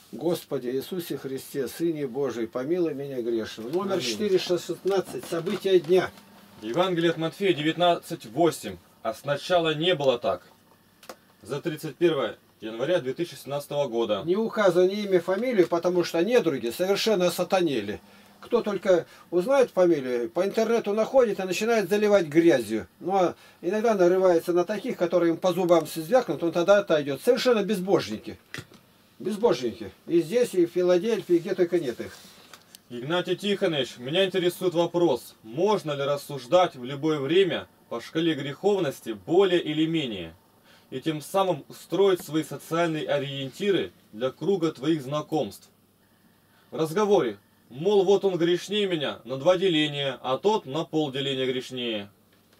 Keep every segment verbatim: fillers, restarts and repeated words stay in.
Господи Иисусе Христе, Сыне Божий, помилуй меня грешного. Номер четыреста шестнадцать. События дня. Евангелие от Матфея девятнадцать восемь. А сначала не было так. За тридцать первое января две тысячи семнадцатого года. Не указывай ни имя, фамилию, потому что недруги совершенно сатанели. Кто только узнает фамилию, по интернету находит и начинает заливать грязью. Ну а иногда нарывается на таких, которые им по зубам звякнут, он тогда отойдет. Совершенно безбожники. Безбожники. И здесь, и в Филадельфии, и где только нет их. Игнатий Тихонович, меня интересует вопрос. Можно ли рассуждать в любое время по шкале греховности более или менее? И тем самым устроить свои социальные ориентиры для круга твоих знакомств. В разговоре, мол, вот он грешнее меня на два деления, а тот на полделения грешнее.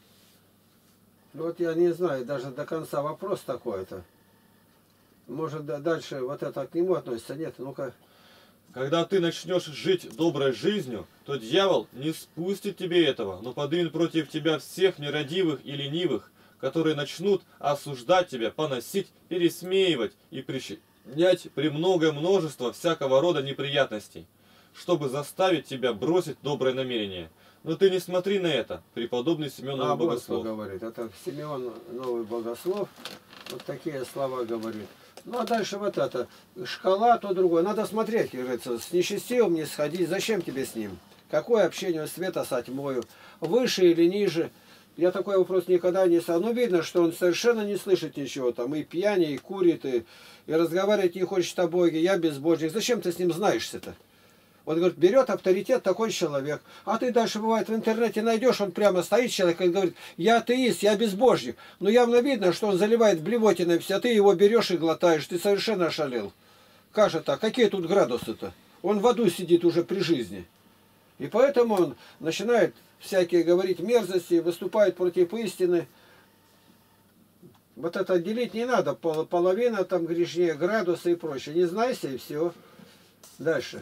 Ну вот я не знаю даже до конца вопрос такой-то. Может дальше вот это к нему относится? Нет, ну-ка. Когда ты начнешь жить доброй жизнью, то дьявол не спустит тебе этого, но поднимет против тебя всех нерадивых и ленивых, которые начнут осуждать тебя, поносить, пересмеивать и причинять премногое множество всякого рода неприятностей, чтобы заставить тебя бросить доброе намерение. Но ты не смотри на это, преподобный Симеон Новый а, Богослов. Вот что говорит. Это Симеон Новый Богослов. Вот такие слова говорит. Ну а дальше вот это. Шкала, то другое. Надо смотреть, говорится. С нечестивым не сходить. Зачем тебе с ним? Какое общение света со тьмою? Выше или ниже? Я такой вопрос никогда не ставил. Ну видно, что он совершенно не слышит ничего. Там и пьяный, и курит, и, и разговаривать не хочет о Боге. Я безбожник. Зачем ты с ним знаешься-то? Вот, говорит, берет авторитет такой человек. А ты дальше, бывает, в интернете найдешь, он прямо стоит, человек, и говорит, я атеист, я безбожник. Но явно видно, что он заливает блевотиной все, а ты его берешь и глотаешь. Ты совершенно ошалел. Как же так? Какие тут градусы-то? Он в аду сидит уже при жизни. И поэтому он начинает всякие говорить мерзости, выступает против истины. Вот это отделить не надо. Половина там грешнее, градусы и прочее. Не знайся и все. Дальше.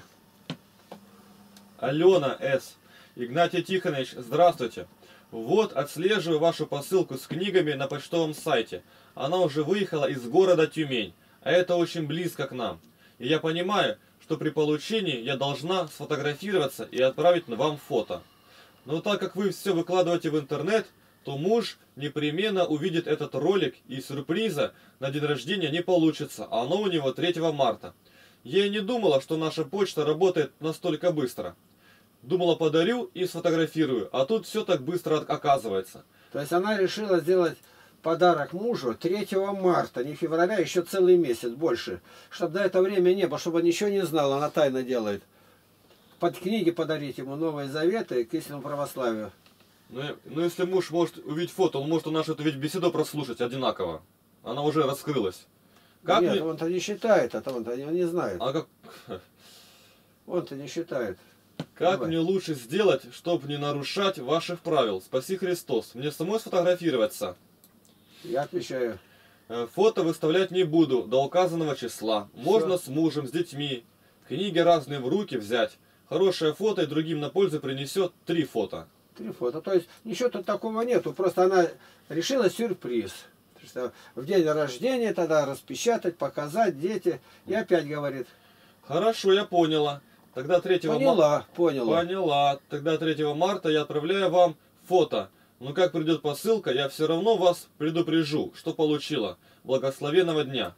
Алена С. Игнатий Тихонович, здравствуйте. Вот отслеживаю вашу посылку с книгами на почтовом сайте. Она уже выехала из города Тюмень, а это очень близко к нам. И я понимаю, что при получении я должна сфотографироваться и отправить вам фото. Но так как вы все выкладываете в интернет, то муж непременно увидит этот ролик, и сюрприза на день рождения не получится, а оно у него третьего марта. Я и не думала, что наша почта работает настолько быстро. Думала, подарю и сфотографирую, а тут все так быстро оказывается. То есть она решила сделать подарок мужу третьего марта, не февраля, еще целый месяц больше. Чтобы до этого времени не было, чтобы он ничего не знал, она тайно делает. Под книги подарить ему Новые Заветы к истинному православию. Ну, ну если муж может увидеть фото, он может у нашу эту ведь беседу прослушать одинаково. Она уже раскрылась. Как Нет, мне... он-то не считает, это он-то он не знает. А как... Он-то не считает. Как Давай. мне лучше сделать, чтобы не нарушать ваших правил? Спаси Христос. Мне самой сфотографироваться? Я отвечаю. Фото выставлять не буду до указанного числа. Можно Все. С мужем, с детьми. Книги разные в руки взять. Хорошее фото и другим на пользу принесет три фото. Три фото. То есть ничего тут такого нету. Просто она решила сюрприз. В день рождения тогда распечатать, показать, дети. И опять говорит. Хорошо, я поняла. Тогда третьего Поняла, марта... поняла. Поняла. Тогда третьего марта я отправляю вам фото. Но как придет посылка, я все равно вас предупрежу, что получила. Благословенного дня.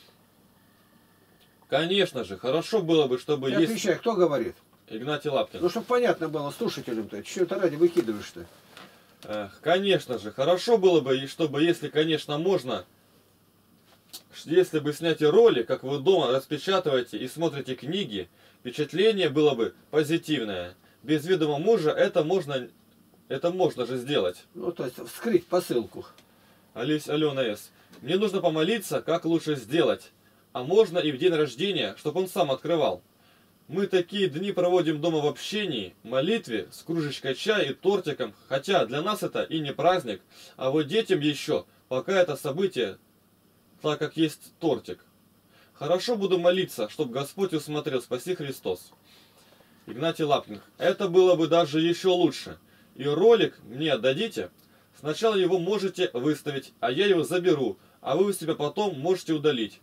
Конечно же, хорошо было бы, чтобы... Я есть... отвечаю, кто говорит? Игнатий Лапкин. Ну, чтобы понятно было слушателям-то. Чего ты ради выкидываешь-то? Эх, конечно же, хорошо было бы, и чтобы, если, конечно, можно, если бы снять ролик, как вы дома распечатываете и смотрите книги, впечатление было бы позитивное. Без ведома мужа это можно, это можно же сделать. Ну, то есть вскрыть посылку. Алис, Алена С. Мне нужно помолиться, как лучше сделать. А можно и в день рождения, чтобы он сам открывал. Мы такие дни проводим дома в общении, молитве, с кружечкой чая и тортиком, хотя для нас это и не праздник, а вот детям еще, пока это событие, так как есть тортик. Хорошо буду молиться, чтобы Господь усмотрел, спаси Христос. Игнатий Лапкин. Это было бы даже еще лучше. И ролик мне отдадите. Сначала его можете выставить, а я его заберу, а вы у себя потом можете удалить.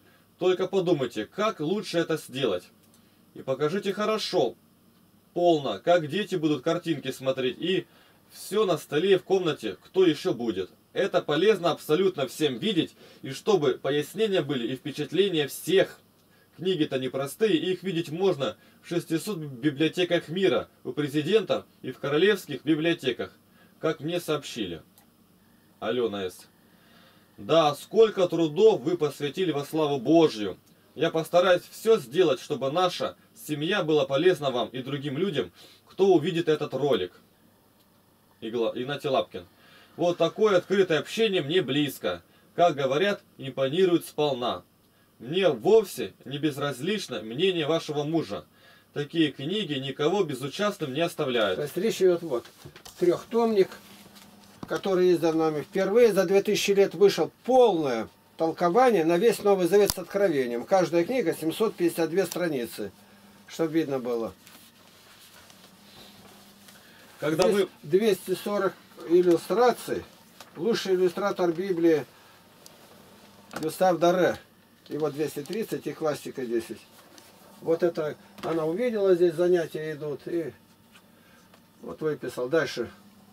Только подумайте, как лучше это сделать. И покажите хорошо, полно, как дети будут картинки смотреть. И все на столе в комнате, кто еще будет. Это полезно абсолютно всем видеть. И чтобы пояснения были и впечатления всех. Книги-то непростые, их видеть можно в шестистах библиотеках мира, у президента и в королевских библиотеках, как мне сообщили. Алена С. Да, сколько трудов вы посвятили во славу Божью. Я постараюсь все сделать, чтобы наша семья была полезна вам и другим людям, кто увидит этот ролик. Игла... Игнатий Лапкин. Вот такое открытое общение мне близко. Как говорят, импонирует сполна. Мне вовсе не безразлично мнение вашего мужа. Такие книги никого безучастным не оставляют. То есть речь идет вот. Трехтомник, который издан нами впервые за две тысячи лет вышел полное толкование на весь Новый Завет с откровением. Каждая книга семьсот пятьдесят две страницы, чтобы видно было. Когда Здесь мы... двести сорок иллюстраций. Лучший иллюстратор Библии Гюстав Доре. Его двести тридцать и классика десять. Вот это она увидела, здесь занятия идут. И вот выписал. Дальше.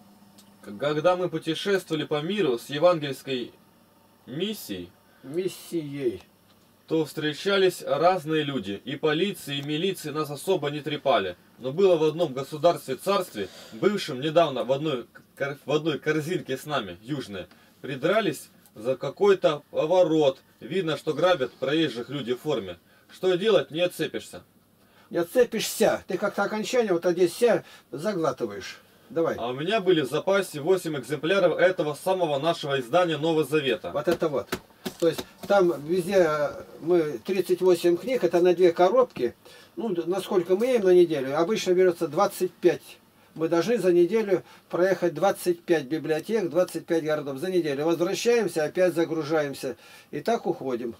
Когда мы путешествовали по миру с евангельской миссией, Миссией. то встречались разные люди. И полиции, и милиции нас особо не трепали. Но было в одном государстве-царстве, бывшем недавно в одной, в одной корзинке с нами, южные, придрались за какой-то поворот. Видно, что грабят проезжих людей в форме. Что делать, не отцепишься. Не отцепишься. Ты как-то окончание вот здесь ся заглатываешь. Давай. А у меня были в запасе восемь экземпляров этого самого нашего издания Нового Завета. Вот это вот. То есть там везде мы тридцать восемь книг, это на две коробки. Ну, насколько мы имеем на неделю? Обычно берется двадцать пять. Мы должны за неделю проехать двадцать пять библиотек, двадцать пять городов за неделю. Возвращаемся, опять загружаемся. И так уходим.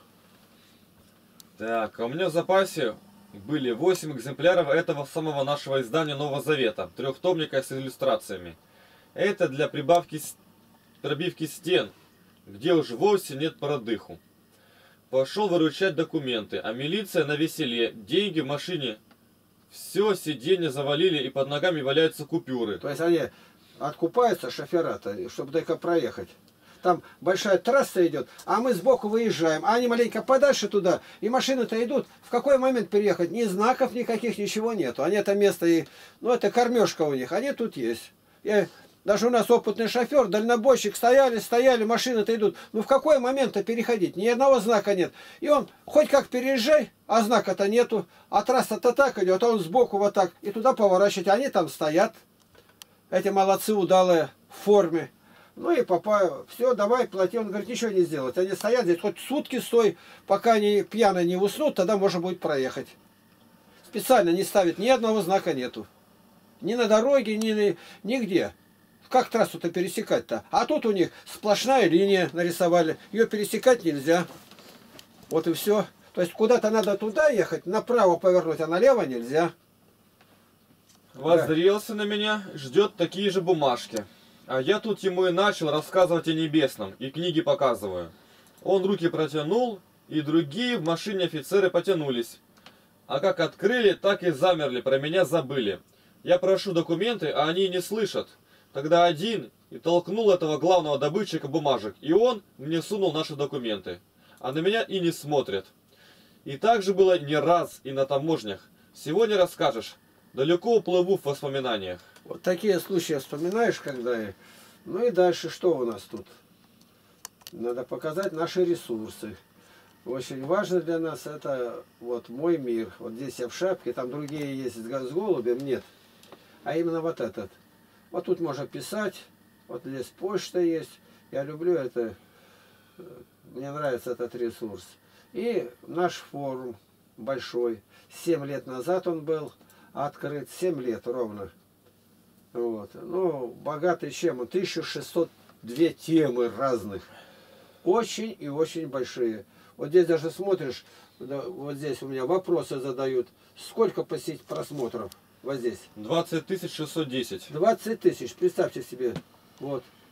Так, а у меня в запасе были восемь экземпляров этого самого нашего издания Нового Завета. Трехтомника с иллюстрациями. Это для прибавки, пробивки стен, где уже вовсе нет продыху. Пошел выручать документы, а милиция на веселе, деньги в машине, все сиденье завалили и под ногами валяются купюры. То есть они откупаются, шофера-то, чтобы только проехать. Там большая трасса идет, а мы сбоку выезжаем, а они маленько подальше туда, и машины-то идут. В какой момент переехать? Ни знаков никаких, ничего нету. Они это место, и, ну это кормежка у них, они тут есть. И даже у нас опытный шофер, дальнобойщик, стояли, стояли, машины-то идут. Ну в какой момент-то переходить? Ни одного знака нет. И он хоть как переезжай, а знака-то нету, а трасса-то так идет, а он сбоку вот так, и туда поворачивать. Они там стоят, эти молодцы удалые в форме. Ну и папа, все, давай, плати. Он говорит, ничего не сделать. Они стоят здесь, хоть сутки стой, пока они пьяно не уснут, тогда можно будет проехать. Специально не ставит, ни одного знака нету. Ни на дороге, ни на, нигде. Как трассу-то пересекать-то? А тут у них сплошная линия нарисовали. Ее пересекать нельзя. Вот и все. То есть куда-то надо туда ехать, направо повернуть, а налево нельзя. Воззрелся на меня, ждет такие же бумажки. А я тут ему и начал рассказывать о небесном, и книги показываю. Он руки протянул, и другие в машине офицеры потянулись. А как открыли, так и замерли, про меня забыли. Я прошу документы, а они не слышат. Тогда один и толкнул этого главного добытчика бумажек, и он мне сунул наши документы. А на меня и не смотрят. И так же было не раз и на таможнях. Сегодня расскажешь. Далеко уплыву в воспоминаниях. Вот такие случаи вспоминаешь, когда... Ну и дальше что у нас тут? Надо показать наши ресурсы. Очень важно для нас это вот мой мир. Вот здесь я в шапке, там другие есть с голубем, нет. А именно вот этот. Вот тут можно писать, вот здесь почта есть. Я люблю это, мне нравится этот ресурс. И наш форум большой. Семь лет назад он был открыт, семь лет ровно. Вот. Ну, богатый чем он? тысяча шестьсот две темы разных. Очень и очень большие. Вот здесь даже смотришь, вот здесь у меня вопросы задают. Сколько посетить просмотров? Вот здесь. двадцать тысяч шестьсот десять. двадцать тысяч, представьте себе. Вот.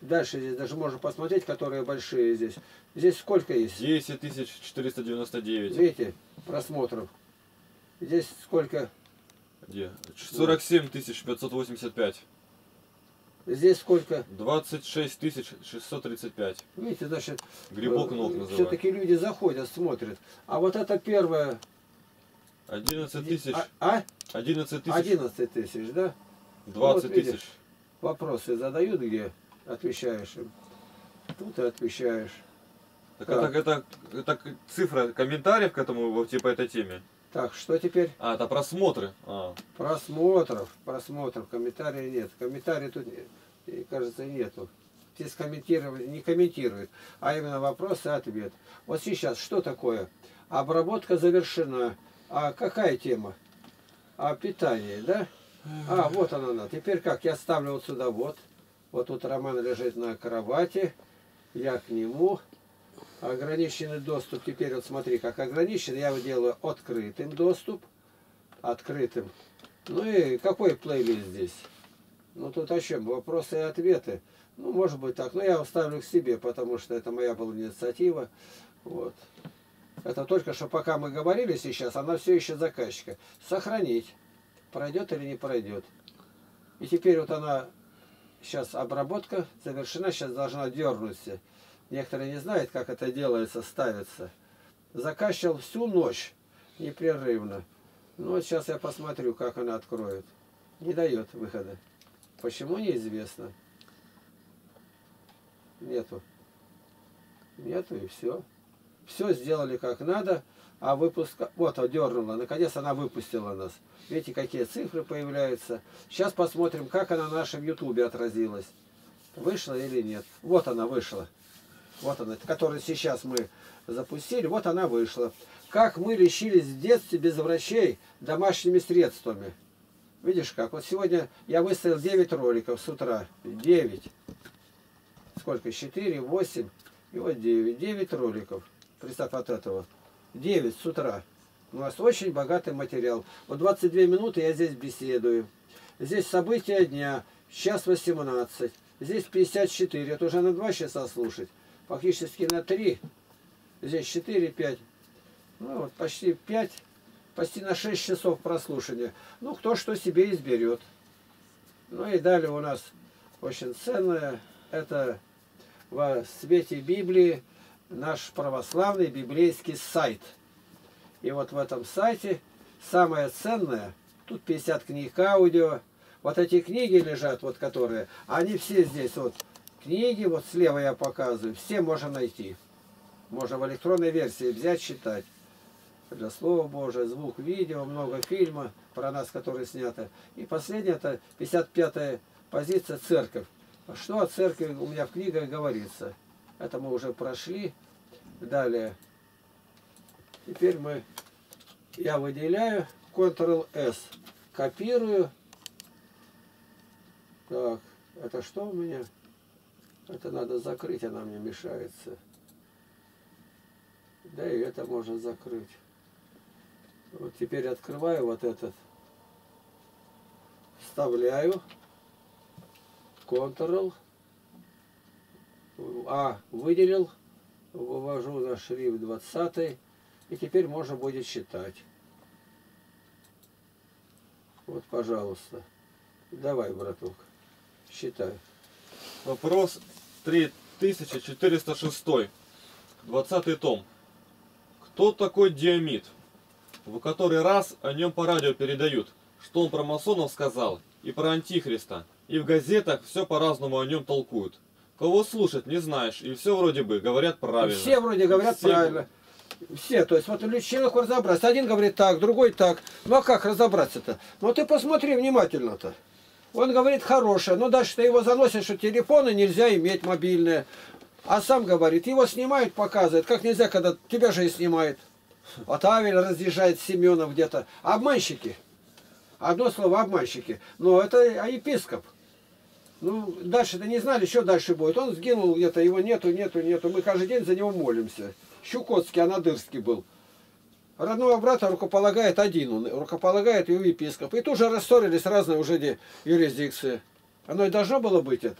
Дальше здесь даже можно посмотреть, которые большие здесь. Здесь сколько есть? десять тысяч четыреста девяносто девять. Видите, просмотров. Здесь сколько? Где? сорок семь тысяч пятьсот восемьдесят пять. Здесь сколько? двадцать шесть тысяч шестьсот тридцать пять. Видите, значит, Грибок ног называют. все-таки люди заходят, смотрят. А вот это первое... одиннадцать тысяч. А? а? одиннадцать тысяч. одиннадцать тысяч, да? двадцать вот, видишь, тысяч. Вопросы задают, где отвечаешь им. Тут и отвечаешь. Так, Так. Это, это, это цифра комментариев к этому, вот, типа, этой теме. Так, что теперь? А, это просмотры. А. Просмотров. Просмотров. Комментариев нет. Комментариев тут, кажется, нету. Здесь комментировать не комментируют, а именно вопросы и ответ. Вот сейчас что такое? Обработка завершена. А какая тема? А питание, да? А, вот она, она. Теперь как? Я ставлю вот сюда вот. Вот тут Роман лежит на кровати. Я к нему. Ограниченный доступ. Теперь вот смотри, как ограничен. Я его делаю открытым доступ. Открытым. Ну и какой плейлист здесь? Ну тут о чем? Вопросы и ответы. Ну, может быть так. Но я его ставлю к себе, потому что это моя была инициатива. Вот. Это только что пока мы говорили сейчас, она все еще заказчика. Сохранить. Пройдет или не пройдет. И теперь вот она, сейчас обработка завершена, сейчас должна дернуться. Некоторые не знают, как это делается, ставится. Закачивал всю ночь непрерывно. Ну вот сейчас я посмотрю, как она откроет. Не дает выхода. Почему, неизвестно. Нету. Нету и все. Все сделали как надо, а выпуск... Вот, дернула. Наконец она выпустила нас. Видите, какие цифры появляются. Сейчас посмотрим, как она на нашем ютубе отразилась. Вышла или нет. Вот она вышла. Вот она, которую сейчас мы запустили. Вот она вышла. Как мы лечились в детстве без врачей домашними средствами. Видишь как? Вот сегодня я выставил девять роликов с утра. девять. Сколько? четыре, восемь. И вот девять. девять роликов. Представь от этого. девять с утра. У нас очень богатый материал. Вот двадцать две минуты я здесь беседую. Здесь события дня. Час восемнадцать. Здесь пятьдесят четыре. Это уже на два часа слушать. Фактически на три. Здесь четыре, пять. Ну вот почти пять. Почти на шесть часов прослушивания. Ну кто что себе изберет. Ну и далее у нас очень ценное. Это во свете Библии наш православный библейский сайт. И вот в этом сайте самое ценное, тут пятьдесят книг аудио, вот эти книги лежат, вот которые, они все здесь, вот книги, вот слева я показываю, все можно найти. Можно в электронной версии взять, читать. Для Слова Божия, звук, видео, много фильма про нас, которые сняты. И последнее, это пятьдесят пятая позиция, церковь. Что о церкви у меня в книгах говорится? Это мы уже прошли. Далее. Теперь мы, я выделяю, контрол эс. Копирую. Так, это что у меня? Это надо закрыть, она мне мешается. Да и это можно закрыть. Вот теперь открываю вот этот. Вставляю. Ctrl. А, выделил. Вывожу на шрифт двадцатый. И теперь можно будет читать. Вот, пожалуйста. Давай, браток. Считай. Вопрос три тысячи четыреста шесть. двадцатый том. Кто такой Диомид? В который раз о нем по радио передают, что он про масонов сказал, и про антихриста. И в газетах все по-разному о нем толкуют. Кого слушать, не знаешь, и все вроде бы говорят правильно. Все вроде говорят все... правильно. Все, то есть вот человеку разобраться. Один говорит так, другой так. Ну а как разобраться-то? Ну ты посмотри внимательно-то. Он говорит хорошее, но дальше ты его заносишь, что телефоны нельзя иметь мобильные. А сам говорит, его снимают, показывают. Как нельзя, когда тебя же и снимают. Вот Авель разъезжает с Семеном где-то. Обманщики. Одно слово обманщики. Но это а епископ. Ну, дальше-то не знали, что дальше будет. Он сгинул где-то, его нету, нету, нету. Мы каждый день за него молимся. Щукотский, Анадырский был. Родного брата рукополагает один он. Рукополагает его епископ. И тут же рассорились разные уже юрисдикции. Оно и должно было быть это.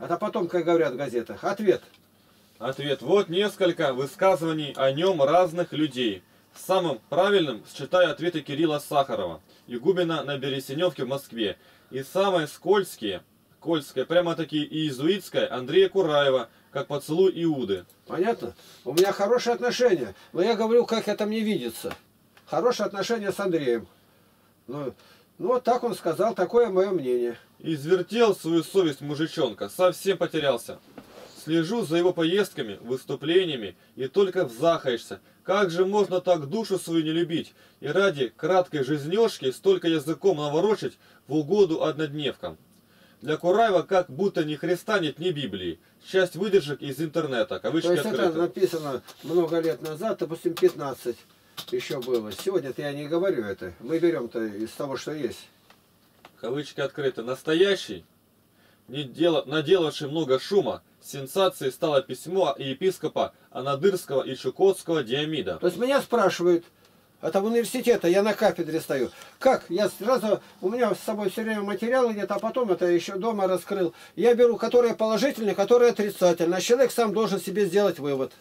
А потом, как говорят в газетах, ответ. Ответ. Вот несколько высказываний о нем разных людей. Самым правильным считаю ответы Кирилла Сахарова, игумена на Бересеневке в Москве. И самые скользкие, скользкое, прямо-таки иезуитское, Андрея Кураева, как поцелуй Иуды. Понятно? У меня хорошие отношения. Но я говорю, как это мне видится. Хорошие отношения с Андреем. Ну, ну вот так он сказал, такое мое мнение. Извертел свою совесть мужичонка, совсем потерялся. Слежу за его поездками, выступлениями, и только взахаешься. Как же можно так душу свою не любить, и ради краткой жизнешки столько языком наворочить в угоду однодневкам? Для Кураева как будто ни Христа нет, ни Библии. Часть выдержек из интернета, кавычки То есть открыты. это написано много лет назад, допустим, пятнадцать еще было. Сегодня-то я не говорю это. Мы берем-то из того, что есть. Кавычки открыты. Настоящий, не дел... наделавший много шума, сенсацией стало письмо епископа Анадырского и Чукотского Диомида. То есть меня спрашивают, это в университете, я на кафедре стою. Как? Я сразу, у меня с собой все время материалы где-то, а потом это еще дома раскрыл. Я беру, которые положительные, которые отрицательные. А человек сам должен себе сделать вывод.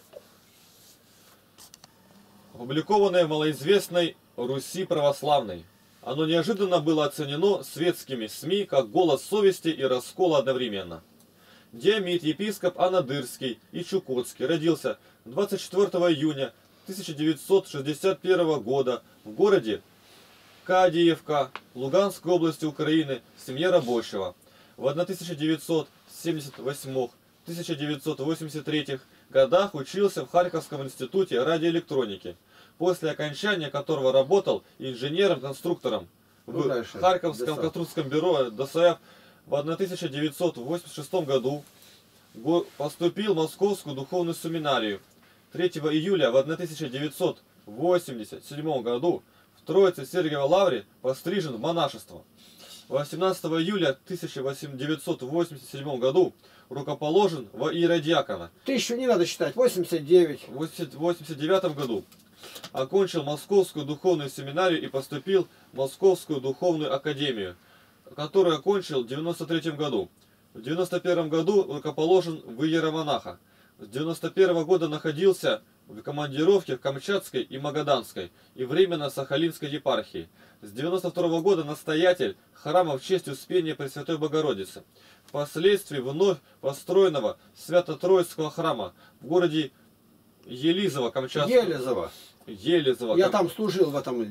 Опубликованное в малоизвестной Руси православной. Оно неожиданно было оценено светскими СМИ как голос совести и раскола одновременно. Диомид, епископ Анадырский и Чукотский, родился двадцать четвёртого июня тысяча девятьсот шестьдесят первого года в городе Кадиевка, Луганской области Украины, в семье рабочего. В тысяча девятьсот семьдесят восьмом — тысяча девятьсот восемьдесят третьем годах учился в Харьковском институте радиоэлектроники, после окончания которого работал инженером-конструктором в Ну, Харьковском конструкторском бюро ДСФ. В тысяча девятьсот восемьдесят шестом году поступил в Московскую духовную семинарию. третьего июля в тысяча девятьсот восемьдесят седьмом году в Троице-Сергиево Лавре пострижен в монашество. восемнадцатого июля тысяча девятьсот восемьдесят седьмом году рукоположен во иеродиакона. Тысячу не надо считать, восемьдесят девять. В восемьдесят девятом году окончил Московскую духовную семинарию и поступил в Московскую духовную академию, которую окончил в девяносто третьем году. В девяносто первом году рукоположен в иеромонаха. С девяносто первого года находился в командировке в Камчатской и Магаданской и временно Сахалинской епархии. С девяносто второго года настоятель храма в честь Успения Пресвятой Богородицы. Впоследствии вновь построенного Свято-Троицкого храма в городе Елизово, Камчатского. Елизово. Елизово. Я Кам... там служил в этом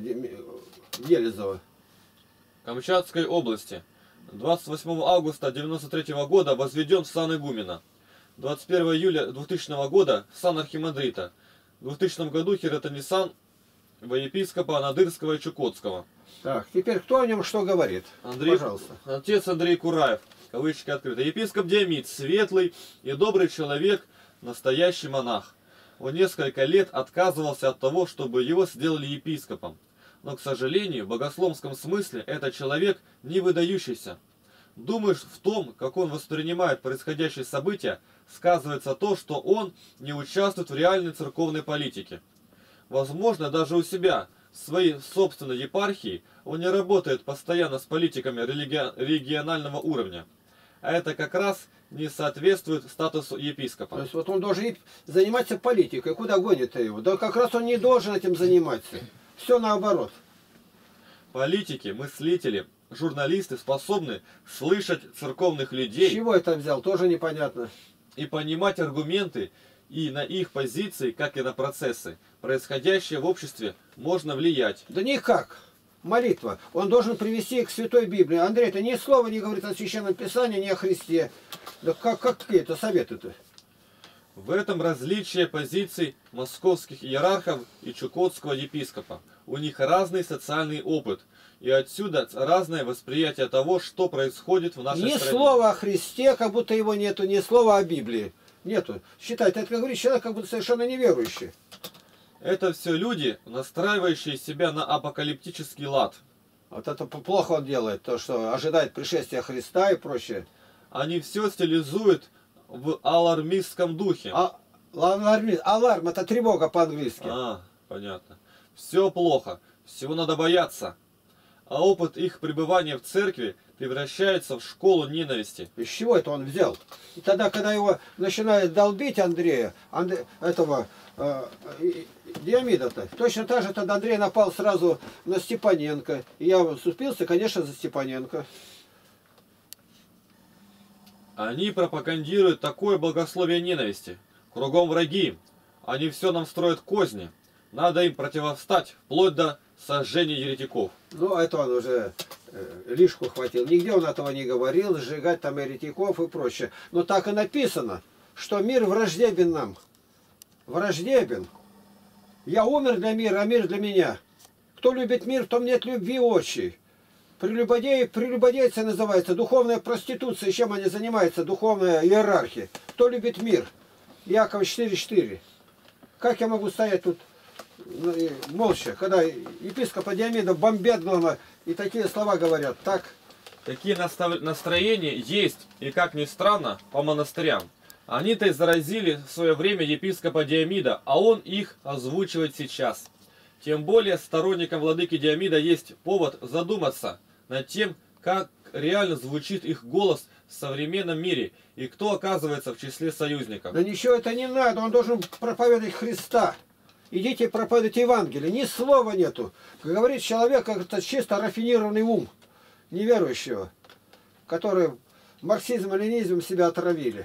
Елизово. Камчатской области. двадцать восьмого августа девяносто третьего года возведен в сан игумена. двадцать первого июля двухтысячного года в сан архимандрита. В двухтысячном году хиротонисан во епископа Анадырского и Чукотского. Так, теперь кто о нем что говорит? Андрей, Пожалуйста. Отец Андрей Кураев, кавычки открыты. Епископ Диомид, светлый и добрый человек, настоящий монах. Он несколько лет отказывался от того, чтобы его сделали епископом. Но, к сожалению, в богословском смысле этот человек не выдающийся. Думаешь, в том, как он воспринимает происходящие события, сказывается то, что он не участвует в реальной церковной политике. Возможно, даже у себя, в своей собственной епархии, он не работает постоянно с политиками религи... регионального уровня. А это как раз не соответствует статусу епископа. То есть вот он должен заниматься политикой. Куда гонит-то его? Да как раз он не должен этим заниматься. Все наоборот. Политики, мыслители, журналисты способны слышать церковных людей. С чего это взял? Тоже непонятно. И понимать аргументы и на их позиции, как и на процессы, происходящие в обществе, можно влиять. Да никак. Молитва. Он должен привести к Святой Библии. Андрей, это ни слова не говорит о Священном Писании, ни о Христе. Да как, какие это советы-то? В этом различие позиций московских иерархов и чукотского епископа. У них разный социальный опыт. И отсюда разное восприятие того, что происходит в нашей ни стране. Ни слова о Христе, как будто его нету, ни слова о Библии. Нету. Считает, это, как говорит, человек как будто совершенно неверующий. Это все люди, настраивающие себя на апокалиптический лад. Вот это плохо он делает, то, что ожидает пришествия Христа и прочее. Они все стилизуют в алармистском духе. А, аларм, аларм это тревога по-английски. А, понятно. Все плохо, всего надо бояться. А опыт их пребывания в церкви превращается в школу ненависти. Из чего это он взял? И тогда, когда его начинает долбить Андрея, Анд... этого э, Диомида-то, точно так же тогда Андрей напал сразу на Степаненко. И я вступился, конечно, за Степаненко. Они пропагандируют такое богословие ненависти. Кругом враги. Они все нам строят козни. Надо им противостать, вплоть до сожжения еретиков. Ну, это он уже э, лишку хватил. Нигде он этого не говорил, сжигать там еретиков и прочее. Но так и написано, что мир враждебен нам. Враждебен. Я умер для мира, а мир для меня. Кто любит мир, в том нет любви отчей. Прелюбодеи, прелюбодейцы называется, духовная проституция. Чем они занимаются? Духовная иерархия. Кто любит мир? Яков четыре четыре. Как я могу стоять тут молча, когда епископа Диомида бомбят дома и такие слова говорят? Так. Такие настроения есть, и как ни странно, по монастырям. Они-то и заразили в свое время епископа Диомида, а он их озвучивает сейчас. Тем более сторонникам владыки Диомида есть повод задуматься над тем, как реально звучит их голос в современном мире и кто оказывается в числе союзников. Да ничего это не надо, он должен проповедовать Христа. Идите проповедуйте Евангелие, ни слова нету. Как говорит человек, это чисто рафинированный ум неверующего, который марксизмом и ленинизмом себя отравили.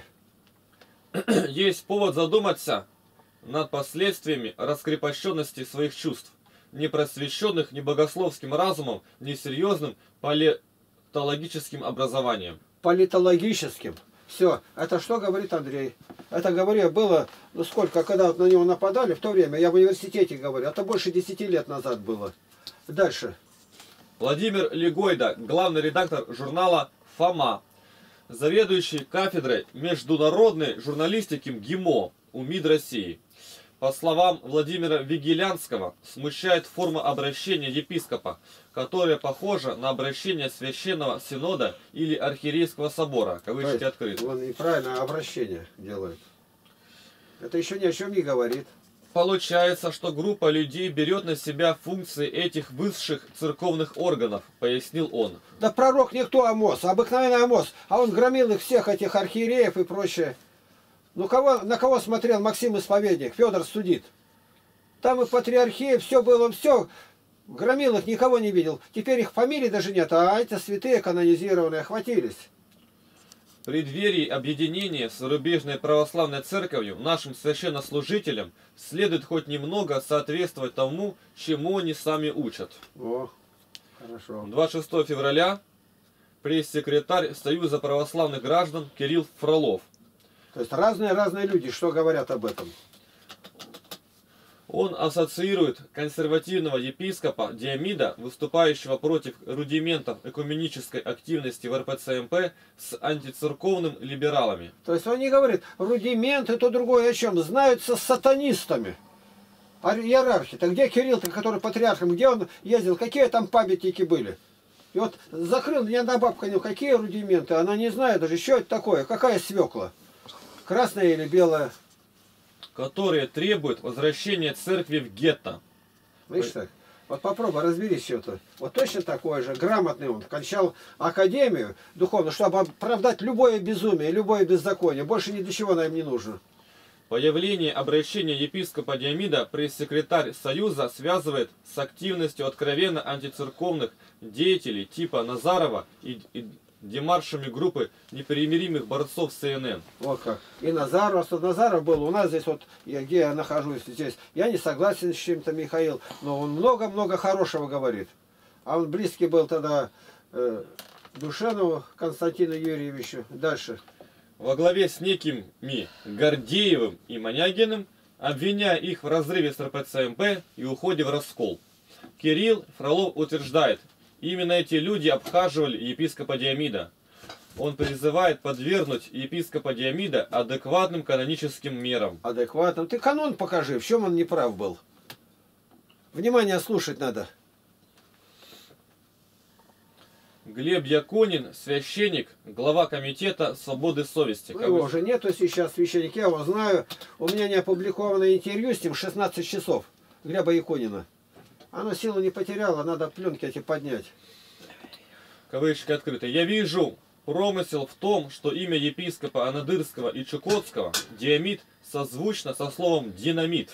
Есть повод задуматься над последствиями раскрепощенности своих чувств, не просвещенных ни богословским разумом, ни серьезным политологическим образованием. Политологическим. Все. Это что говорит Андрей? Это, говорю, было, ну сколько, когда вот на него нападали, в то время, я в университете говорю, это больше десяти лет назад было. Дальше. Владимир Легойда, главный редактор журнала «Фома», заведующий кафедрой международной журналистики МГИМО УМИД России. По словам Владимира Вигелянского, смущает форма обращения епископа, которая похожа на обращение Священного Синода или Архиерейского собора. Кавычки открыты. Он неправильно обращение делает. Это еще ни о чем не говорит. Получается, что группа людей берет на себя функции этих высших церковных органов, пояснил он. Да пророк никто Амос, обыкновенный Амос, а он громил их всех, этих архиереев и прочее. Ну кого, на кого смотрел Максим Исповедник, Федор Судит? Там и патриархия, все было, все. Громил их, никого не видел. Теперь их фамилий даже нет, а эти святые канонизированные охватились. В преддверии объединения с зарубежной православной церковью нашим священнослужителям следует хоть немного соответствовать тому, чему они сами учат. О, хорошо. двадцать шестого февраля пресс-секретарь Союза православных граждан Кирилл Фролов. То есть разные-разные люди, что говорят об этом? Он ассоциирует консервативного епископа Диомида, выступающего против рудиментов экуменической активности в эр пэ цэ эм пэ, с антицерковным либералами. То есть он не говорит, рудименты, то другое о чем? Знаются с сатанистами. А иерархи-то где Кирилл-то, который патриархом, где он ездил, какие там памятники были? И вот закрыл, ни одна бабка, ну какие рудименты, она не знает даже, что это такое, какая свекла, красная или белая. Которые требуют возвращения церкви в гетто. Видишь так? Вот попробуй разберись что-то. Вот точно такой же, грамотный он, кончал академию духовную, чтобы оправдать любое безумие, любое беззаконие. Больше ни для чего нам не нужно. Появление обращения епископа Диомида пресс-секретарь Союза связывает с активностью откровенно антицерковных деятелей типа Назарова и, и демаршами группы непримиримых борцов с эн эн. Вот как. И Назаров, что Назаров был у нас здесь, вот я, где я нахожусь здесь. Я не согласен с чем-то, Михаил, но он много-много хорошего говорит. А он близкий был тогда э, Душенову Константину Юрьевичу. Дальше. Во главе с некими Гордеевым и Манягиным, обвиняя их в разрыве с эр пэ цэ эм пэ и уходе в раскол. Кирилл Фролов утверждает, именно эти люди обхаживали епископа Диомида. Он призывает подвергнуть епископа Диомида адекватным каноническим мерам. Адекватным? Ты канон покажи, в чем он неправ был. Внимание, слушать надо. Глеб Якунин, священник, глава комитета свободы совести. Ну, его уже нету сейчас, священник, я его знаю. У меня не опубликованное интервью с ним шестнадцать часов. Глеба Якунина. Оно силу не потеряло, надо пленки эти поднять. Кавычки открыты. Я вижу промысел в том, что имя епископа Анадырского и Чукотского, Диамид, созвучно со словом динамит.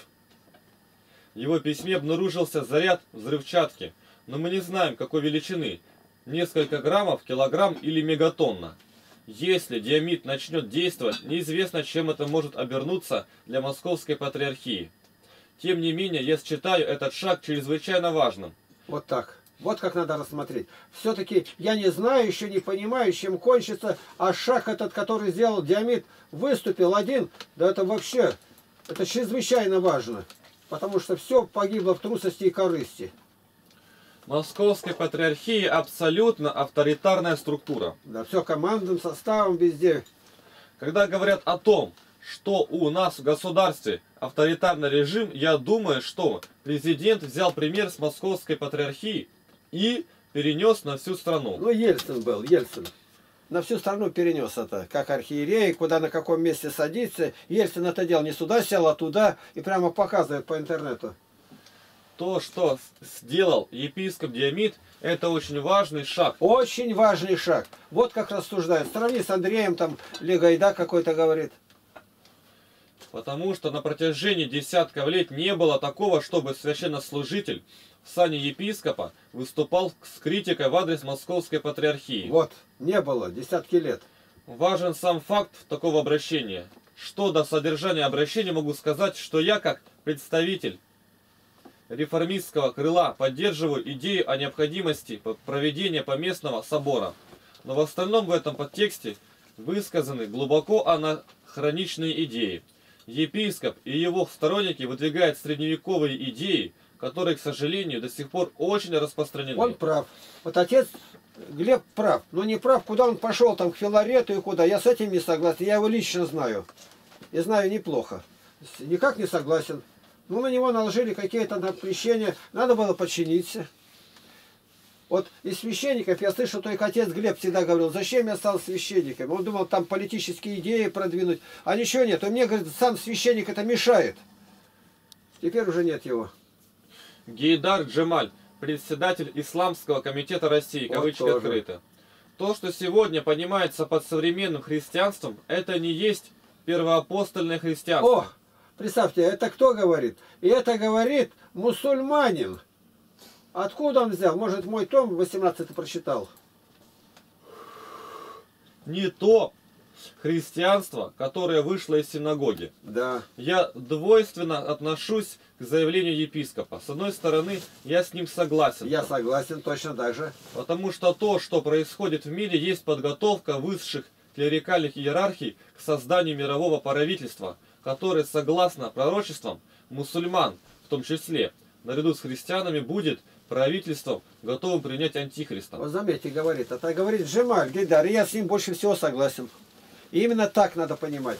В его письме обнаружился заряд взрывчатки, но мы не знаем, какой величины. Несколько граммов, килограмм или мегатонна. Если диамид начнет действовать, неизвестно, чем это может обернуться для Московской Патриархии. Тем не менее, я считаю этот шаг чрезвычайно важным. Вот так. Вот как надо рассмотреть. Все-таки я не знаю, еще не понимаю, чем кончится, а шаг этот, который сделал Диамид, выступил один, да это вообще, это чрезвычайно важно. Потому что все погибло в трусости и корысти. Московской Патриархии абсолютно авторитарная структура. Да, все командным составом везде. Когда говорят о том, что у нас в государстве авторитарный режим, я думаю, что президент взял пример с Московской Патриархии и перенес на всю страну. Ну, Ельцин был, Ельцин. На всю страну перенес это, как архиерей, куда на каком месте садиться. Ельцин это делал не сюда сел, а туда, и прямо показывает по интернету. То, что сделал епископ Диамид, это очень важный шаг. Очень важный шаг. Вот как рассуждают. Сравни с Андреем, там, Легайда какой-то говорит. Потому что на протяжении десятков лет не было такого, чтобы священнослужитель в сане епископа выступал с критикой в адрес Московской Патриархии. Вот, не было, десятки лет. Важен сам факт такого обращения. Что до содержания обращения могу сказать, что я, как представитель реформистского крыла, поддерживаю идею о необходимости проведения поместного собора. Но в остальном в этом подтексте высказаны глубоко анахроничные идеи. Епископ и его сторонники выдвигают средневековые идеи, которые, к сожалению, до сих пор очень распространены. Он прав. Вот отец Глеб прав. Но не прав, куда он пошел, там, к Филарету и куда. Я с этим не согласен. Я его лично знаю. И знаю неплохо. Никак не согласен. Ну, на него наложили какие-то запрещения. Надо было подчиниться. Вот из священников я слышал, только отец Глеб всегда говорил, зачем я стал священником? Он думал, там политические идеи продвинуть. А ничего нет. Он мне говорит, сам священник это мешает. Теперь уже нет его. Гейдар Джемаль, председатель Исламского комитета России, Вот кавычки тоже. открыты. То, что сегодня понимается под современным христианством, это не есть первоапостольное христианство. О, представьте, это кто говорит? И это говорит мусульманин. Откуда он взял? Может, мой том восемнадцатый прочитал? Не то христианство, которое вышло из синагоги. Да. Я двойственно отношусь к заявлению епископа. С одной стороны, я с ним согласен. Я согласен точно так же. Потому что то, что происходит в мире, есть подготовка высших клерикальных иерархий к созданию мирового правительства, которое, согласно пророчествам мусульман, в том числе, наряду с христианами, будет правительством, готовым принять антихриста. Вот заметьте, говорит. Это говорит Джемаль Гейдар. И я с ним больше всего согласен. И именно так надо понимать.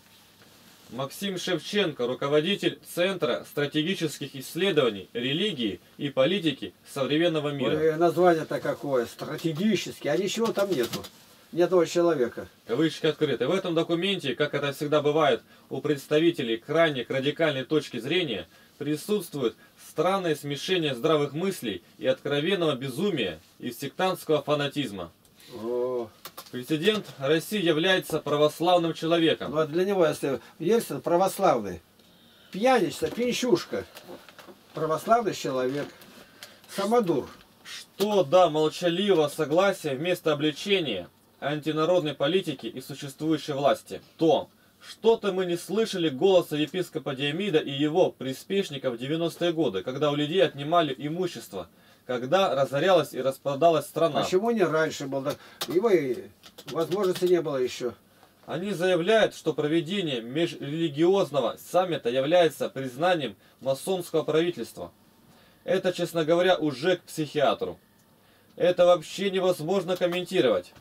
Максим Шевченко, руководитель Центра стратегических исследований религии и политики современного мира. Ой, название-то какое? Стратегический. А ничего там нету. Ни одного человека. Кавычки открыты. В этом документе, как это всегда бывает у представителей крайне радикальной точки зрения, присутствует странное смешение здравых мыслей и откровенного безумия и сектантского фанатизма. О. Президент России является православным человеком. Ну, а для него, если Ельцин православный, пьяница, пьянчушка, православный человек, самодур. Что до молчаливого согласия вместо обличения антинародной политики и существующей власти, то что-то мы не слышали голоса епископа Диамида и его приспешников в девяностые годы, когда у людей отнимали имущество, когда разорялась и распродалась страна. Почему не раньше был? Его и возможности не было еще. Они заявляют, что проведение межрелигиозного саммита является признанием масонского правительства. Это, честно говоря, уже к психиатру. Это вообще невозможно комментировать.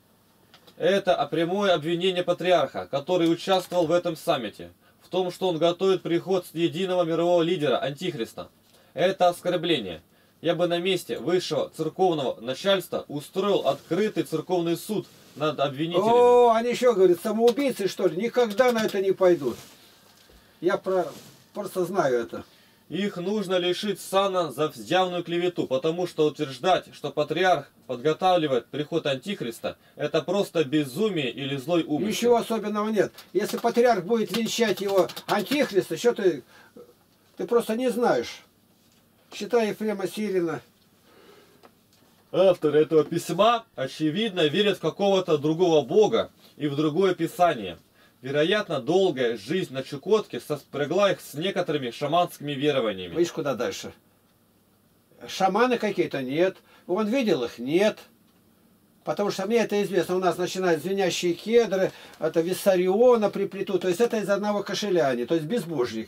Это прямое обвинение патриарха, который участвовал в этом саммите, в том, что он готовит приход единого мирового лидера, антихриста. Это оскорбление. Я бы на месте высшего церковного начальства устроил открытый церковный суд над обвинителями. О, они еще говорят, самоубийцы, что ли? Никогда на это не пойдут. Я про... просто знаю это. Их нужно лишить сана за явную клевету, потому что утверждать, что патриарх подготавливает приход Антихриста, это просто безумие или злой умысел. Ничего особенного нет. Если патриарх будет венчать его Антихриста, что ты, ты просто не знаешь. Считай Ефрема Сирина. Авторы этого письма, очевидно, верят в какого-то другого бога и в другое писание. Вероятно, долгая жизнь на Чукотке сопрягла их с некоторыми шаманскими верованиями. Видишь, куда дальше? Шаманы какие-то нет. Он видел их? Нет. Потому что мне это известно. У нас начинают звенящие кедры, это Виссариона приплетут. То есть это из одного кошеля они, то есть безбожник.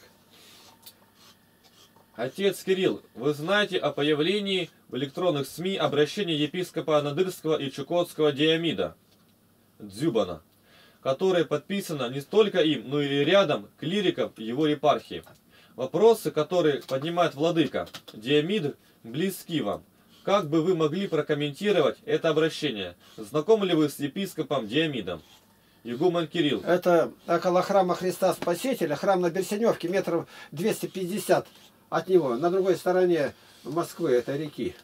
Отец Кирилл, вы знаете о появлении в электронных СМИ обращения епископа Анадырского и Чукотского Диамида Дзюбана, которое подписано не только им, но и рядом клириков его епархии. Вопросы, которые поднимает владыка Диамид, близки вам. Как бы вы могли прокомментировать это обращение? Знакомы ли вы с епископом Диамидом? Игумен Кирилл. Это около храма Христа Спасителя, храм на Берсеневке, метров двести пятьдесят от него, на другой стороне Москвы, это реки.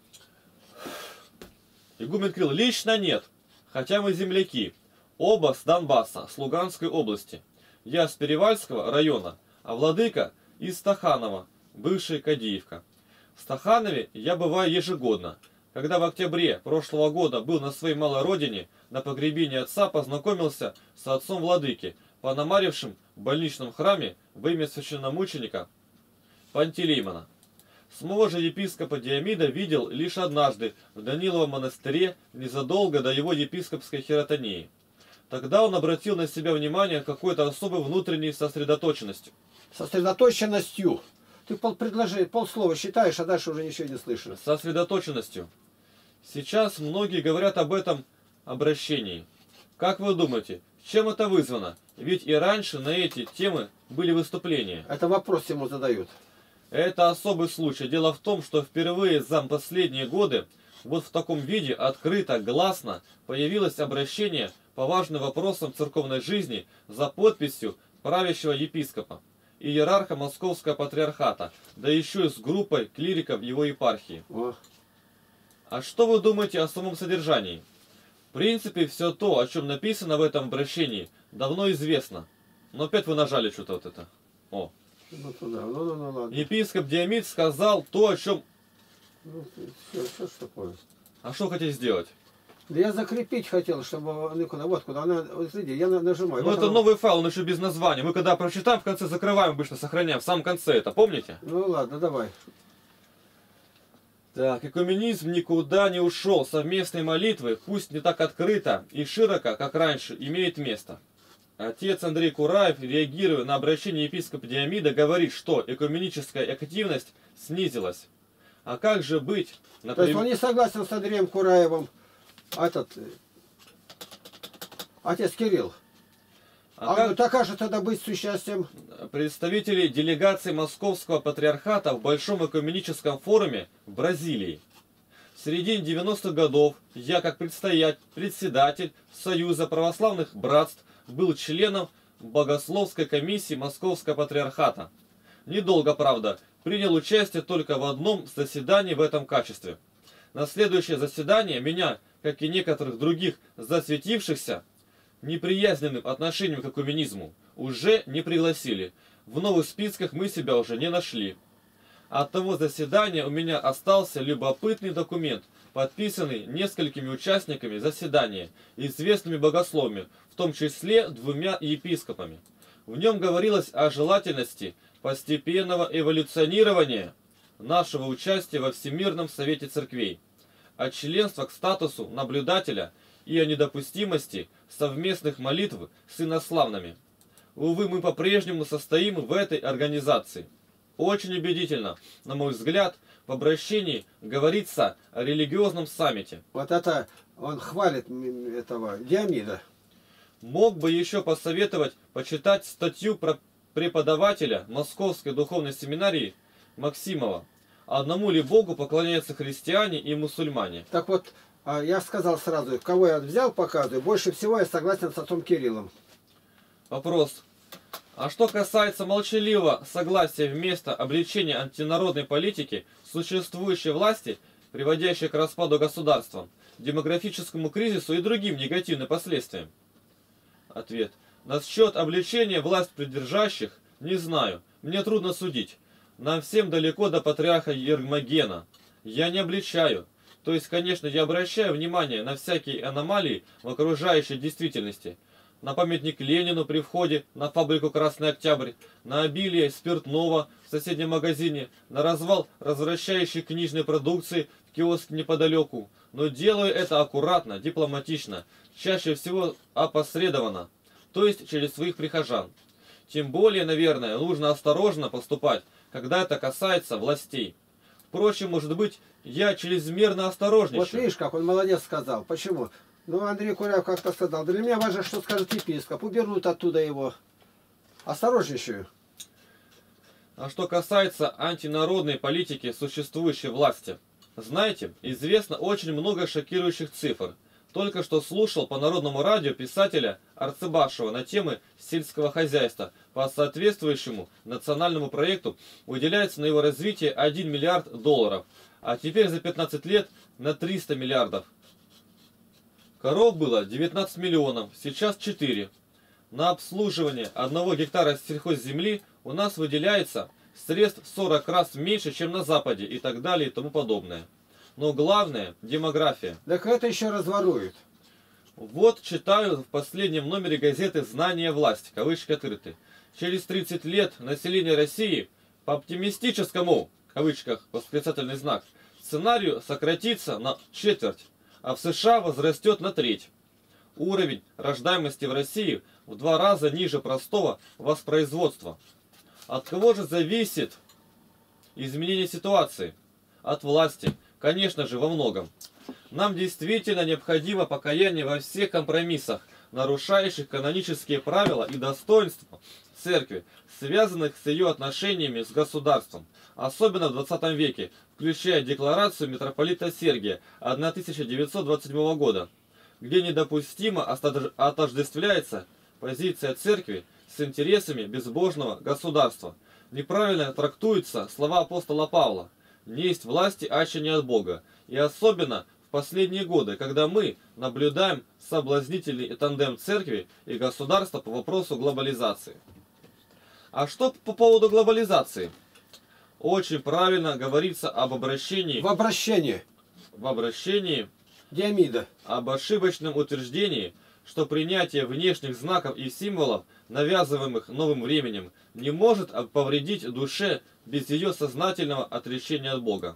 Игумен Кирилл, лично нет, хотя мы земляки. Оба с Донбасса, с Луганской области. Я с Перевальского района, а владыка из Стаханова, бывшая Кадиевка. В Стаханове я бываю ежегодно. Когда в октябре прошлого года был на своей малой родине, на погребении отца познакомился с отцом владыки, понамарившим в больничном храме во имя священномученика Пантелеймона. Самого же епископа Диамида видел лишь однажды в Даниловом монастыре незадолго до его епископской хиротонии. Тогда он обратил на себя внимание какой-то особой внутренней сосредоточенностью. Сосредоточенностью. Ты пол предложи, полслова считаешь, а дальше уже ничего не слышишь. Сосредоточенностью. Сейчас многие говорят об этом обращении. Как вы думаете, чем это вызвано? Ведь и раньше на эти темы были выступления. Это вопрос ему задают. Это особый случай. Дело в том, что впервые за последние годы вот в таком виде, открыто, гласно, появилось обращение по важным вопросам церковной жизни за подписью правящего епископа, иерарха Московского патриархата, да еще и с группой клириков его епархии. О. А что вы думаете о самом содержании? В принципе, все то, о чем написано в этом обращении, давно известно. Но опять вы нажали что-то вот это. О. Ну, туда. Ну, ну, ну, ладно. Епископ Диамид сказал то, о чем... Ну, все, что ж такое? А что хотите сделать? Да я закрепить хотел, чтобы... Ну, куда, вот куда. Она, вот, смотри, я нажимаю. Ну, вот это оно. новый файл, он еще без названия. Мы когда прочитаем, в конце закрываем, обычно сохраняем. В самом конце это, помните? Ну, ладно, давай. Так, экуменизм никуда не ушел. Совместные молитвы, пусть не так открыто и широко, как раньше, имеют место. Отец Андрей Кураев, реагируя на обращение епископа Диамида, говорит, что экуменическая активность снизилась. А как же быть? Например... То есть он не согласен с Андреем Кураевым. Этот... Отец Кирилл. А, а как... ну, так как же тогда быть с участием? Представители делегации Московского патриархата в Большом экуменическом форуме в Бразилии. В середине девяностых годов я, как предстоятель, председатель Союза православных братств, был членом богословской комиссии Московского патриархата. Недолго, правда, принял участие только в одном заседании в этом качестве. На следующее заседание меня, как и некоторых других засветившихся неприязненным отношением к экуменизму, уже не пригласили. В новых списках мы себя уже не нашли. От того заседания у меня остался любопытный документ, подписанный несколькими участниками заседания, известными богословами, в том числе двумя епископами. В нем говорилось о желательности постепенного эволюционирования нашего участия во Всемирном Совете Церквей, от членства к статусу наблюдателя и о недопустимости совместных молитв с инославными. Увы, мы по-прежнему состоим в этой организации. Очень убедительно, на мой взгляд, в обращении говорится о религиозном саммите. Вот это он хвалит этого Диамида. Мог бы еще посоветовать почитать статью про преподавателя Московской духовной семинарии Максимова. Одному ли Богу поклоняются христиане и мусульмане? Так вот, я сказал сразу, кого я взял, показываю. Больше всего я согласен с отцом Кириллом. Вопрос. А что касается молчаливого согласия вместо обличения антинародной политики существующей власти, приводящей к распаду государства, демографическому кризису и другим негативным последствиям? Ответ. Насчет обличения власть придержащих не знаю, мне трудно судить. Нам всем далеко до патриарха Ермогена. Я не обличаю. То есть, конечно, я обращаю внимание на всякие аномалии в окружающей действительности. На памятник Ленину при входе на фабрику «Красный Октябрь», на обилие спиртного в соседнем магазине, на развал развращающей книжной продукции в киоске неподалеку. Но делаю это аккуратно, дипломатично, чаще всего опосредованно, то есть через своих прихожан. Тем более, наверное, нужно осторожно поступать, когда это касается властей. Впрочем, может быть, я чрезмерно осторожничаю. Вот видишь, как он молодец сказал. Почему? Ну, Андрей Куряев как-то сказал, для меня важно, что скажет епископ. Уберут оттуда его. Осторожничаю. А что касается антинародной политики существующей власти. Знаете, известно очень много шокирующих цифр. Только что слушал по народному радио писателя Арцебашева на темы сельского хозяйства. По соответствующему национальному проекту выделяется на его развитие один миллиард долларов. А теперь за пятнадцать лет на триста миллиардов. Коров было девятнадцать миллионов, сейчас четыре. На обслуживание одного гектара сельхозземли у нас выделяется средств в сорок раз меньше, чем на Западе и так далее и тому подобное. Но главное – демография. Так это еще разворуют. Вот читаю в последнем номере газеты «Знание власти», кавычки открыты. Через тридцать лет население России по оптимистическому, в кавычках, восклицательный знак, сценарию сократится на четверть, а в США возрастет на треть. Уровень рождаемости в России в два раза ниже простого воспроизводства. От кого же зависит изменение ситуации? От власти. Конечно же, во многом. Нам действительно необходимо покаяние во всех компромиссах, нарушающих канонические правила и достоинства церкви, связанных с ее отношениями с государством, особенно в двадцатом веке, включая декларацию митрополита Сергия тысяча девятьсот двадцать седьмого года, где недопустимо отождествляется позиция церкви с интересами безбожного государства. Неправильно трактуются слова апостола Павла: «Не есть власти, аще не от Бога». И особенно в последние годы, когда мы наблюдаем соблазнительный тандем церкви и государства по вопросу глобализации. А что по поводу глобализации? Очень правильно говорится об обращении... В обращении. В обращении... Диомида. Об ошибочном утверждении, что принятие внешних знаков и символов, навязываемых новым временем, не может повредить душе без ее сознательного отречения от Бога.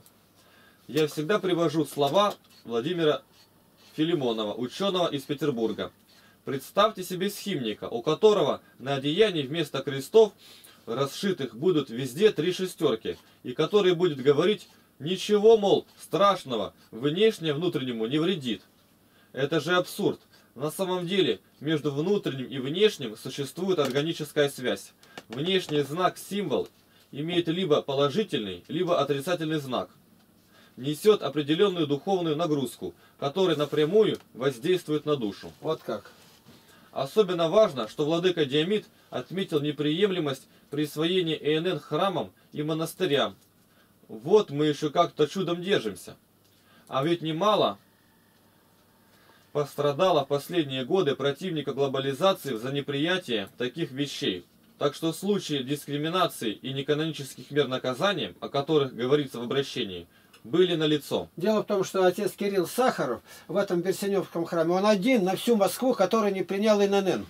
Я всегда привожу слова Владимира Филимонова, ученого из Петербурга. Представьте себе схимника, у которого на одеянии вместо крестов, расшитых, будут везде три шестерки, и который будет говорить: ничего, мол, страшного, внешнее внутреннему не вредит. Это же абсурд. На самом деле, между внутренним и внешним существует органическая связь. Внешний знак, символ, имеет либо положительный, либо отрицательный знак. Несет определенную духовную нагрузку, которая напрямую воздействует на душу. Вот как. Особенно важно, что владыка Диомид отметил неприемлемость присвоения ИНН храмам и монастырям. Вот мы еще как-то чудом держимся. А ведь немало пострадало в последние годы противника глобализации за неприятие таких вещей. Так что случаи дискриминации и неканонических мер наказания, о которых говорится в обращении, были налицо. Дело в том, что отец Кирилл Сахаров в этом Берсеневском храме, он один на всю Москву, который не принял ИНН.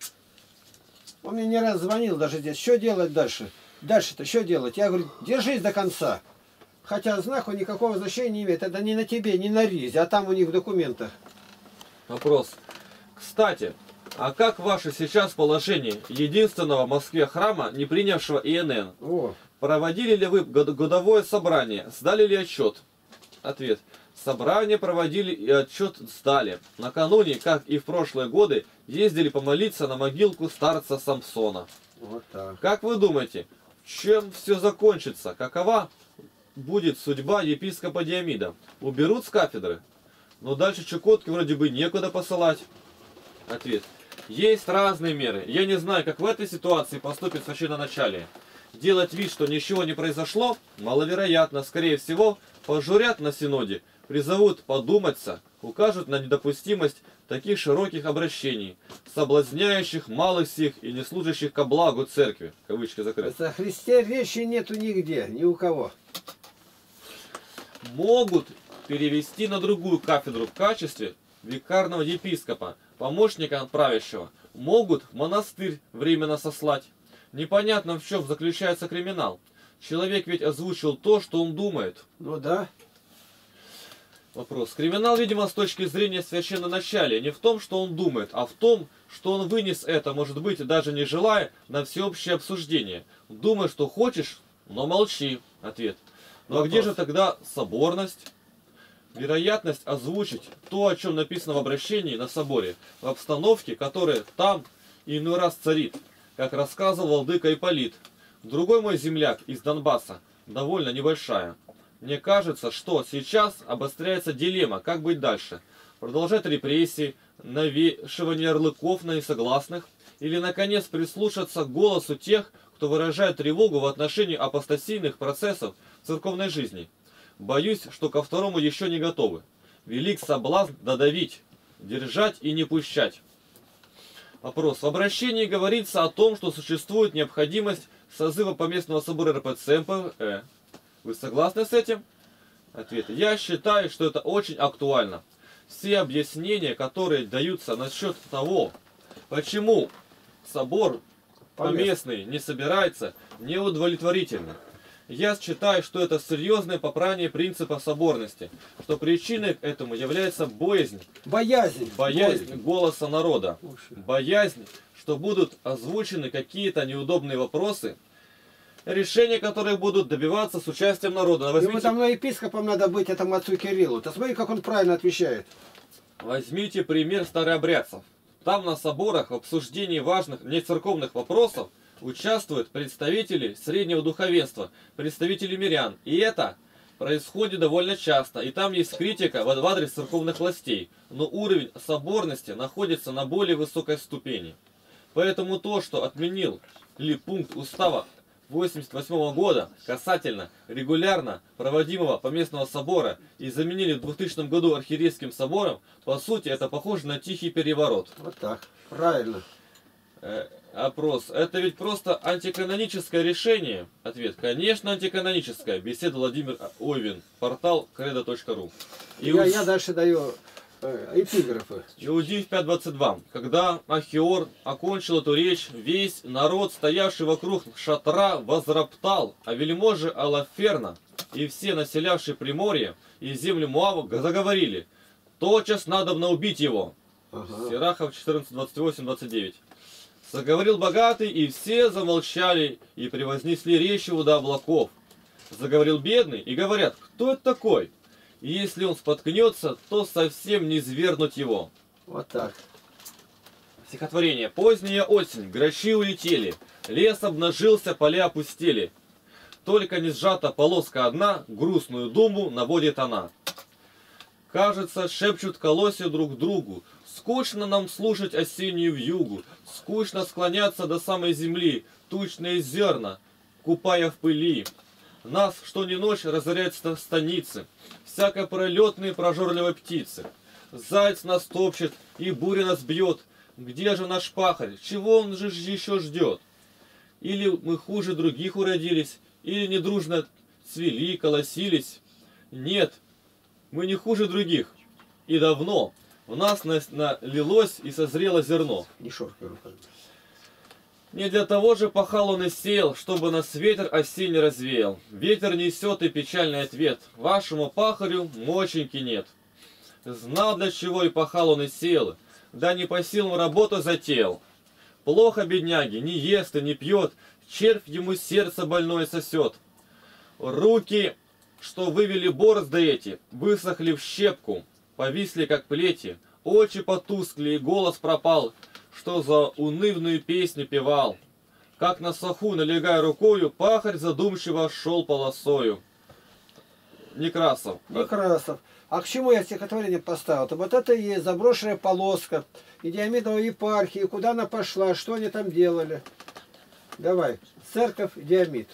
Он мне не раз звонил даже здесь. Что делать дальше? Дальше-то что делать? Я говорю, держись до конца. Хотя знак он никакого значения не имеет. Это не на тебе, не на ризе, а там у них в документах. Вопрос. Кстати, а как ваше сейчас положение единственного в Москве храма, не принявшего ИНН? О. Проводили ли вы годовое собрание? Сдали ли отчет? Ответ. Собрание проводили и отчет сдали. Накануне, как и в прошлые годы, ездили помолиться на могилку старца Самсона. Вот так. Как вы думаете, чем все закончится? Какова будет судьба епископа Диомида? Уберут с кафедры? Но дальше Чукотки вроде бы некуда посылать. Ответ. Есть разные меры. Я не знаю, как в этой ситуации поступит священноначалие. Делать вид, что ничего не произошло, маловероятно. Скорее всего, пожурят на синоде, призовут подуматься, укажут на недопустимость таких широких обращений, соблазняющих малых сих и не служащих ко благу церкви. Кавычки закрыты. О Христе речи нету нигде, ни у кого. Могут перевести на другую кафедру в качестве викарного епископа, помощника правящего. Могут в монастырь временно сослать. Непонятно, в чем заключается криминал. Человек ведь озвучил то, что он думает. Ну да. Вопрос. Криминал, видимо, с точки зрения священноначалия не в том, что он думает, а в том, что он вынес это, может быть, даже не желая, на всеобщее обсуждение. Думай, что хочешь, но молчи. Ответ. Ну а где же тогда соборность? Вероятность озвучить то, о чем написано в обращении на соборе, в обстановке, которая там иной раз царит, как рассказывал владыка Ипполит. Другой мой земляк из Донбасса, довольно небольшая. Мне кажется, что сейчас обостряется дилемма, как быть дальше. Продолжать репрессии, навешивание ярлыков на несогласных, или, наконец, прислушаться к голосу тех, кто выражает тревогу в отношении апостасийных процессов в церковной жизни. Боюсь, что ко второму еще не готовы. Велик соблазн додавить, держать и не пущать. Вопрос. В обращении говорится о том, что существует необходимость созыва Поместного собора эр пэ цэ эм пэ э. Вы согласны с этим? Ответ. Я считаю, что это очень актуально. Все объяснения, которые даются насчет того, почему собор поместный не собирается, неудовлетворительны. Я считаю, что это серьезное попрание принципа соборности, что причиной к этому является боязнь, Боязнь. боязнь Боязнь. голоса народа, боязнь, что будут озвучены какие-то неудобные вопросы, решения которых будут добиваться с участием народа. Возьмите... Ему там на епископом надо быть, этому отцу Кириллу. Ты смотри, как он правильно отвечает. Возьмите пример старообрядцев. Там на соборах в обсуждении важных нецерковных вопросов участвуют представители среднего духовенства, представители мирян. И это происходит довольно часто. И там есть критика в адрес церковных властей. Но уровень соборности находится на более высокой ступени. Поэтому то, что отменил ли пункт устава восемьдесят восьмого года касательно регулярно проводимого поместного собора и заменили в двухтысячном году архиерейским собором, по сути это похоже на тихий переворот. Вот так. Правильно. Э, опрос. Это ведь просто антиканоническое решение? Ответ. Конечно, антиканоническое. Беседа Владимир Ойвин. Портал кредо точка ру. Я, я дальше даю э, эпиграфы. Иудеев пять двадцать два. Когда Ахиор окончил эту речь, весь народ, стоявший вокруг шатра, возроптал, а вельможи Алаферна и все населявшие Приморье и землю Моава заговорили: тотчас надобно убить его. Ага. Сирахов четырнадцать двадцать восемь двадцать девять. Заговорил богатый, и все замолчали, и превознесли речь его до облаков. Заговорил бедный, и говорят: кто это такой? И если он споткнется, то совсем не свергнуть его. Вот так. Стихотворение. Поздняя осень, грачи улетели, лес обнажился, поля опустели. Только не сжата полоска одна, грустную думу наводит она. Кажется, шепчут колосья друг другу: скучно нам слушать осеннюю вьюгу, скучно склоняться до самой земли, тучные зерна, купая в пыли. Нас, что ни ночь, разоряют станицы, всяко пролетные прожорливые птицы. Заяц нас топчет, и буря нас бьет. Где же наш пахарь? Чего он же еще ждет? Или мы хуже других уродились, или недружно цвели, колосились? Нет, мы не хуже других. И давно в нас налилось и созрело зерно. Не шоркай руками. Не для того же пахал он и сеял, чтобы нас ветер осенний развеял. Ветер несет и печальный ответ: вашему пахарю моченьки нет. Знал, для чего и пахал он и сеял, да не по силам работу затеял. Плохо бедняги, не ест и не пьет, червь ему сердце больное сосет. Руки, что вывели борозды эти, высохли в щепку, повисли как плети, очи потускли и голос пропал, что за унывную песню певал. Как на саху, налегая рукою, пахарь задумчиво шел полосою. Некрасов. Некрасов. А к чему я стихотворение поставил? То вот это и есть заброшенная полоска, и Диамидова епархия, и куда она пошла, что они там делали. Давай. Церковь Диамид.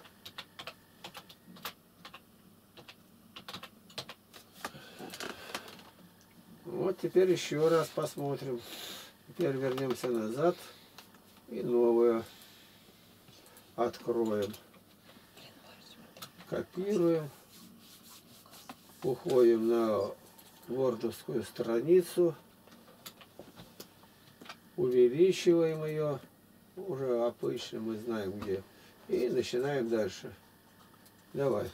Вот теперь еще раз посмотрим. Теперь вернемся назад и новую откроем. Копируем. Уходим на вордовскую страницу. Увеличиваем ее. Уже обычно мы знаем где. И начинаем дальше. Давай.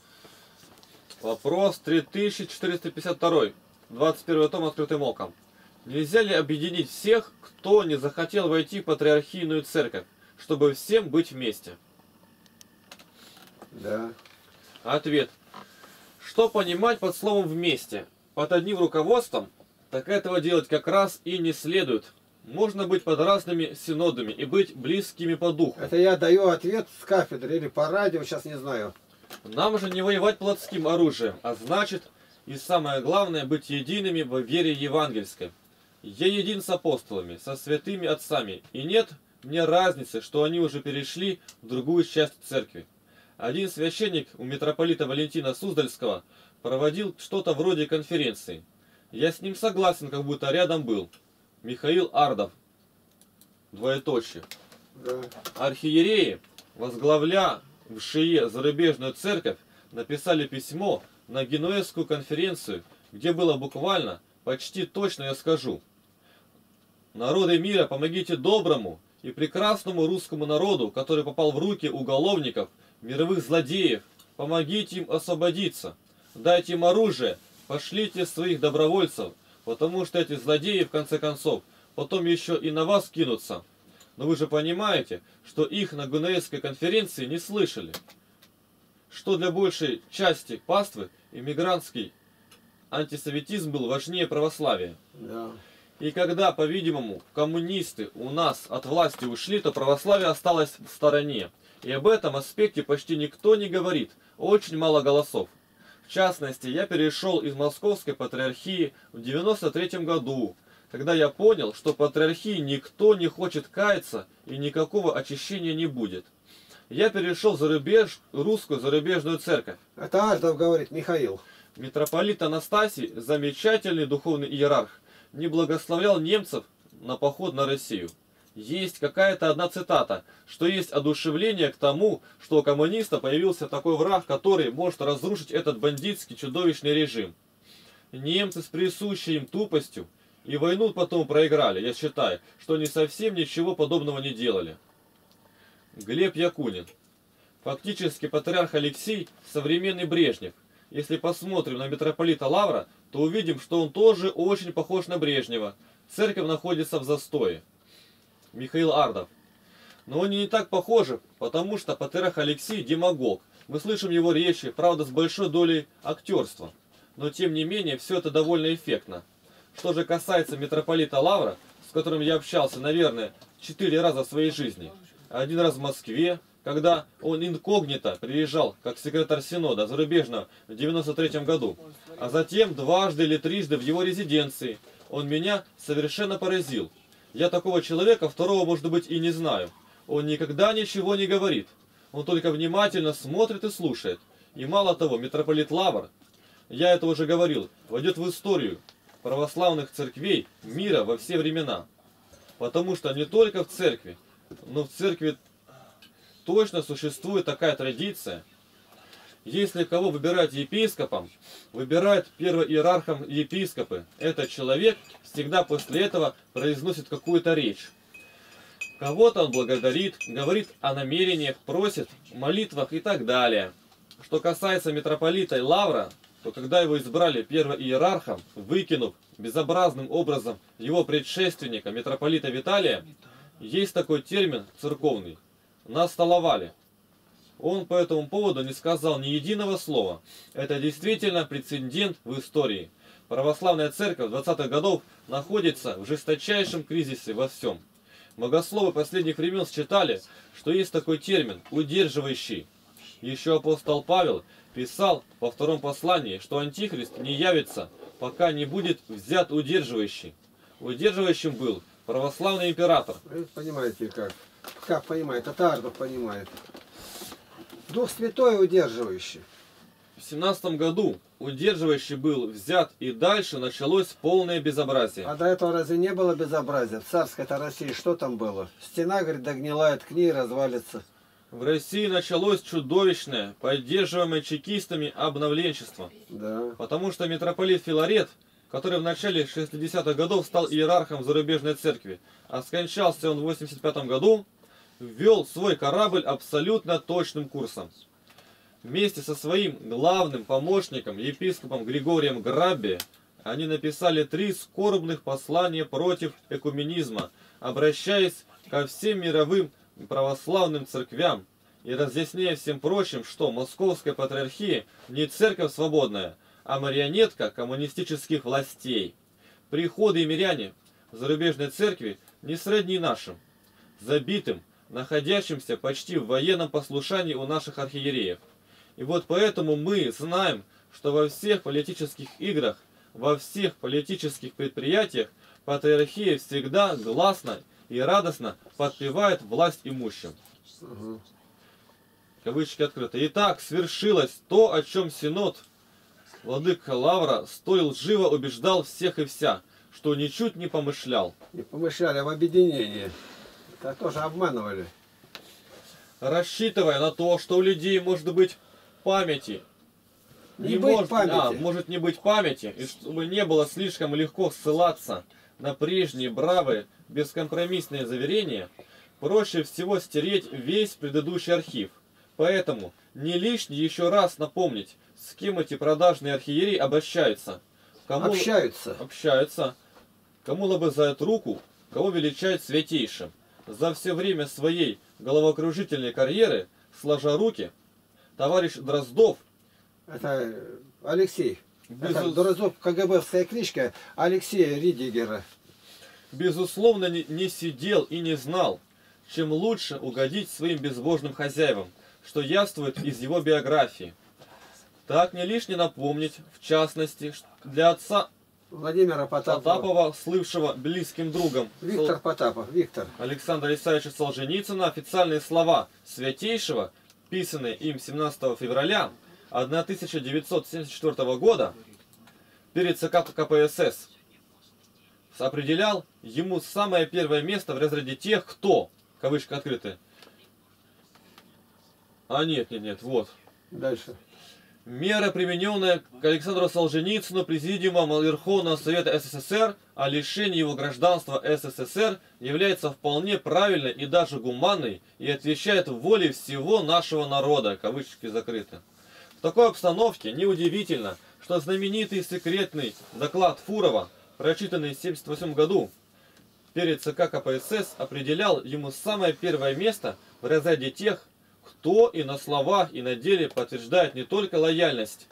Вопрос три тысячи четыреста пятьдесят два. двадцать первый том, открытым оком. Нельзя ли объединить всех, кто не захотел войти в патриархийную церковь, чтобы всем быть вместе? Да. Ответ. Что понимать под словом «вместе»? Под одним руководством? Так этого делать как раз и не следует. Можно быть под разными синодами и быть близкими по духу. Это я даю ответ с кафедры или по радио, сейчас не знаю. Нам же не воевать плотским оружием, а значит, и самое главное, быть едиными во вере евангельской. Я един с апостолами, со святыми отцами, и нет мне разницы, что они уже перешли в другую часть церкви. Один священник у митрополита Валентина Суздальского проводил что-то вроде конференции. Я с ним согласен, как будто рядом был. Михаил Ардов. Двоеточие. Да. Архиереи, возглавлявшие зарубежную церковь, написали письмо на Генуэзскую конференцию, где было буквально, почти точно я скажу: народы мира, помогите доброму и прекрасному русскому народу, который попал в руки уголовников, мировых злодеев, помогите им освободиться, дайте им оружие, пошлите своих добровольцев, потому что эти злодеи, в конце концов, потом еще и на вас кинутся. Но вы же понимаете, что их на Генуэзской конференции не слышали, что для большей части паствы иммигрантский антисоветизм был важнее православия. Да. И когда, по-видимому, коммунисты у нас от власти ушли, то православие осталось в стороне. И об этом аспекте почти никто не говорит, очень мало голосов. В частности, я перешел из Московской патриархии в девяносто третьем году, когда я понял, что в патриархии никто не хочет каяться и никакого очищения не будет. Я перешел в зарубеж, русскую зарубежную церковь. Это Ардов говорит, Михаил. Митрополит Анастасий, замечательный духовный иерарх, не благословлял немцев на поход на Россию. Есть какая-то одна цитата, что есть одушевление к тому, что у коммуниста появился такой враг, который может разрушить этот бандитский чудовищный режим. Немцы с присущей им тупостью и войну потом проиграли, я считаю, что они совсем ничего подобного не делали. Глеб Якунин. Фактически патриарх Алексий – современный Брежнев. Если посмотрим на митрополита Лавра, то увидим, что он тоже очень похож на Брежнева. Церковь находится в застое. Михаил Ардов. Но они не так похожи, потому что патриарх Алексий демагог. Мы слышим его речи, правда, с большой долей актерства. Но тем не менее, все это довольно эффектно. Что же касается митрополита Лавра, с которым я общался, наверное, четыре раза в своей жизни. Один раз в Москве, когда он инкогнито приезжал как секретарь Синода зарубежного в девяносто третьем году, а затем дважды или трижды в его резиденции. Он меня совершенно поразил. Я такого человека второго, может быть, и не знаю. Он никогда ничего не говорит. Он только внимательно смотрит и слушает. И мало того, митрополит Лавр, я это уже говорил, войдет в историю православных церквей мира во все времена. Потому что не только в церкви, но в церкви точно существует такая традиция. Если кого выбирать епископом, выбирают первоиерархом епископы. Этот человек всегда после этого произносит какую-то речь. Кого-то он благодарит, говорит о намерениях, просит, молитвах и так далее. Что касается митрополита Лавра, то когда его избрали первоиерархом, выкинув безобразным образом его предшественника, митрополита Виталия, есть такой термин церковный – настоловали. Он по этому поводу не сказал ни единого слова. Это действительно прецедент в истории. Православная церковь двадцатых годов находится в жесточайшем кризисе во всем. Богословы последних времен считали, что есть такой термин – удерживающий. Еще апостол Павел писал во втором послании, что Антихрист не явится, пока не будет взят удерживающий. Удерживающим был православный император. Вы понимаете как? Как понимает? Татаров понимает. Дух Святой удерживающий. В семнадцатом году удерживающий был взят, и дальше началось полное безобразие. А до этого разве не было безобразия? В царской-то России что там было? Стена, говорит, догнилает, к ней развалится. В России началось чудовищное, поддерживаемое чекистами обновленчество. Да. Потому что митрополит Филарет, который в начале шестидесятых годов стал иерархом зарубежной церкви, а скончался он в восемьдесят пятом году, ввел свой корабль абсолютно точным курсом. Вместе со своим главным помощником, епископом Григорием Грабби, они написали три скорбных послания против экуменизма, обращаясь ко всем мировым православным церквям и разъясняя всем прочим, что Московская патриархия не церковь свободная, а марионетка коммунистических властей. Приходы и миряне в зарубежной церкви не сродни нашим, забитым, находящимся почти в военном послушании у наших архиереев. И вот поэтому мы знаем, что во всех политических играх, во всех политических предприятиях патриархия всегда гласно и радостно подпевает власть имущим. Угу. Кавычки открыты. Итак, свершилось то, о чем Синод, владыка Лавра, столь лживо убеждал всех и вся, что ничуть не помышлял. Не помышляли об объединении. Это тоже обманывали. Рассчитывая на то, что у людей может быть памяти, Не, не быть может, памяти. А, может не быть памяти, и чтобы не было слишком легко ссылаться на прежние бравые, бескомпромиссные заверения, проще всего стереть весь предыдущий архив. Поэтому не лишне еще раз напомнить, с кем эти продажные архиереи обращаются. Кому Общаются. Общаются. Кому лобызают руку, кого величают святейшим. За все время своей головокружительной карьеры, сложа руки, товарищ Дроздов, это Алексей, Безус... это Дроздов, КГБовская кличка Алексея Ридигера. безусловно, не, не сидел и не знал, чем лучше угодить своим безбожным хозяевам, что явствует из его биографии. Так не лишне напомнить, в частности, для отца Владимира Потапова, Потапова, слывшего близким другом Виктор Потапов, Виктор. Александра Исаевича Солженицына, официальные слова святейшего, писанные им семнадцатого февраля тысяча девятьсот семьдесят четвёртого года перед ЦК КПСС, определял ему самое первое место в разряде тех, кто, кавычка открыты, а нет, нет, нет, вот. Дальше. Мера, примененная к Александру Солженицыну Президиумом Верховного Совета СССР о лишении его гражданства СССР, является вполне правильной и даже гуманной и отвечает воле всего нашего народа, кавычки закрыты. В такой обстановке неудивительно, что знаменитый секретный доклад Фурова, прочитанный в семьдесят восьмом году перед ЦК КПСС, определял ему самое первое место в разряде тех, кто и на словах, и на деле подтверждает не только лояльность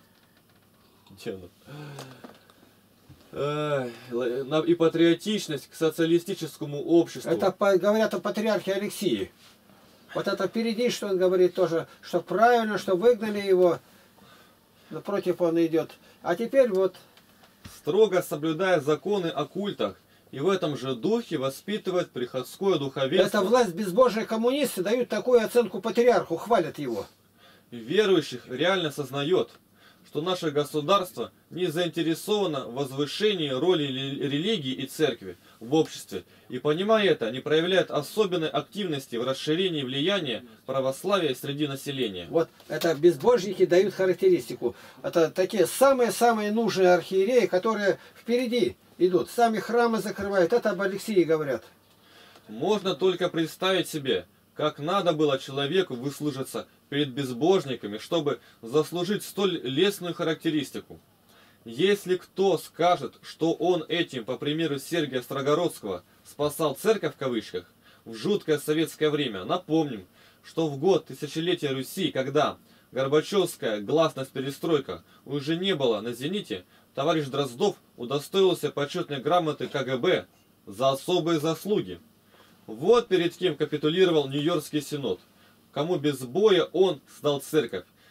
и патриотичность к социалистическому обществу. Это говорят о патриархе Алексии. Вот это впереди, что он говорит тоже, что правильно, что выгнали его, напротив он идет. А теперь вот... Строго соблюдая законы о культах, и в этом же духе воспитывает приходское духовенство. Это власть безбожие коммунисты дают такую оценку патриарху, хвалят его. Верующих реально сознает, что наше государство не заинтересовано в возвышении роли религии и церкви в обществе, и, понимая это, не проявляет особенной активности в расширении влияния православия среди населения. Вот это безбожники дают характеристику. Это такие самые-самые нужные архиереи, которые впереди идут, сами храмы закрывают. Это об Алексее говорят. Можно только представить себе, как надо было человеку выслужиться перед безбожниками, чтобы заслужить столь лестную характеристику. Если кто скажет, что он этим, по примеру Сергия Строгородского, спасал церковь в кавычках в жуткое советское время, напомним, что в год тысячелетия Руси, когда Горбачевская гласность перестройка уже не было на зените, товарищ Дроздов удостоился почетной грамоты КГБ за особые заслуги. Вот перед кем капитулировал Нью-Йоркский синод, кому без боя он сдал церковь,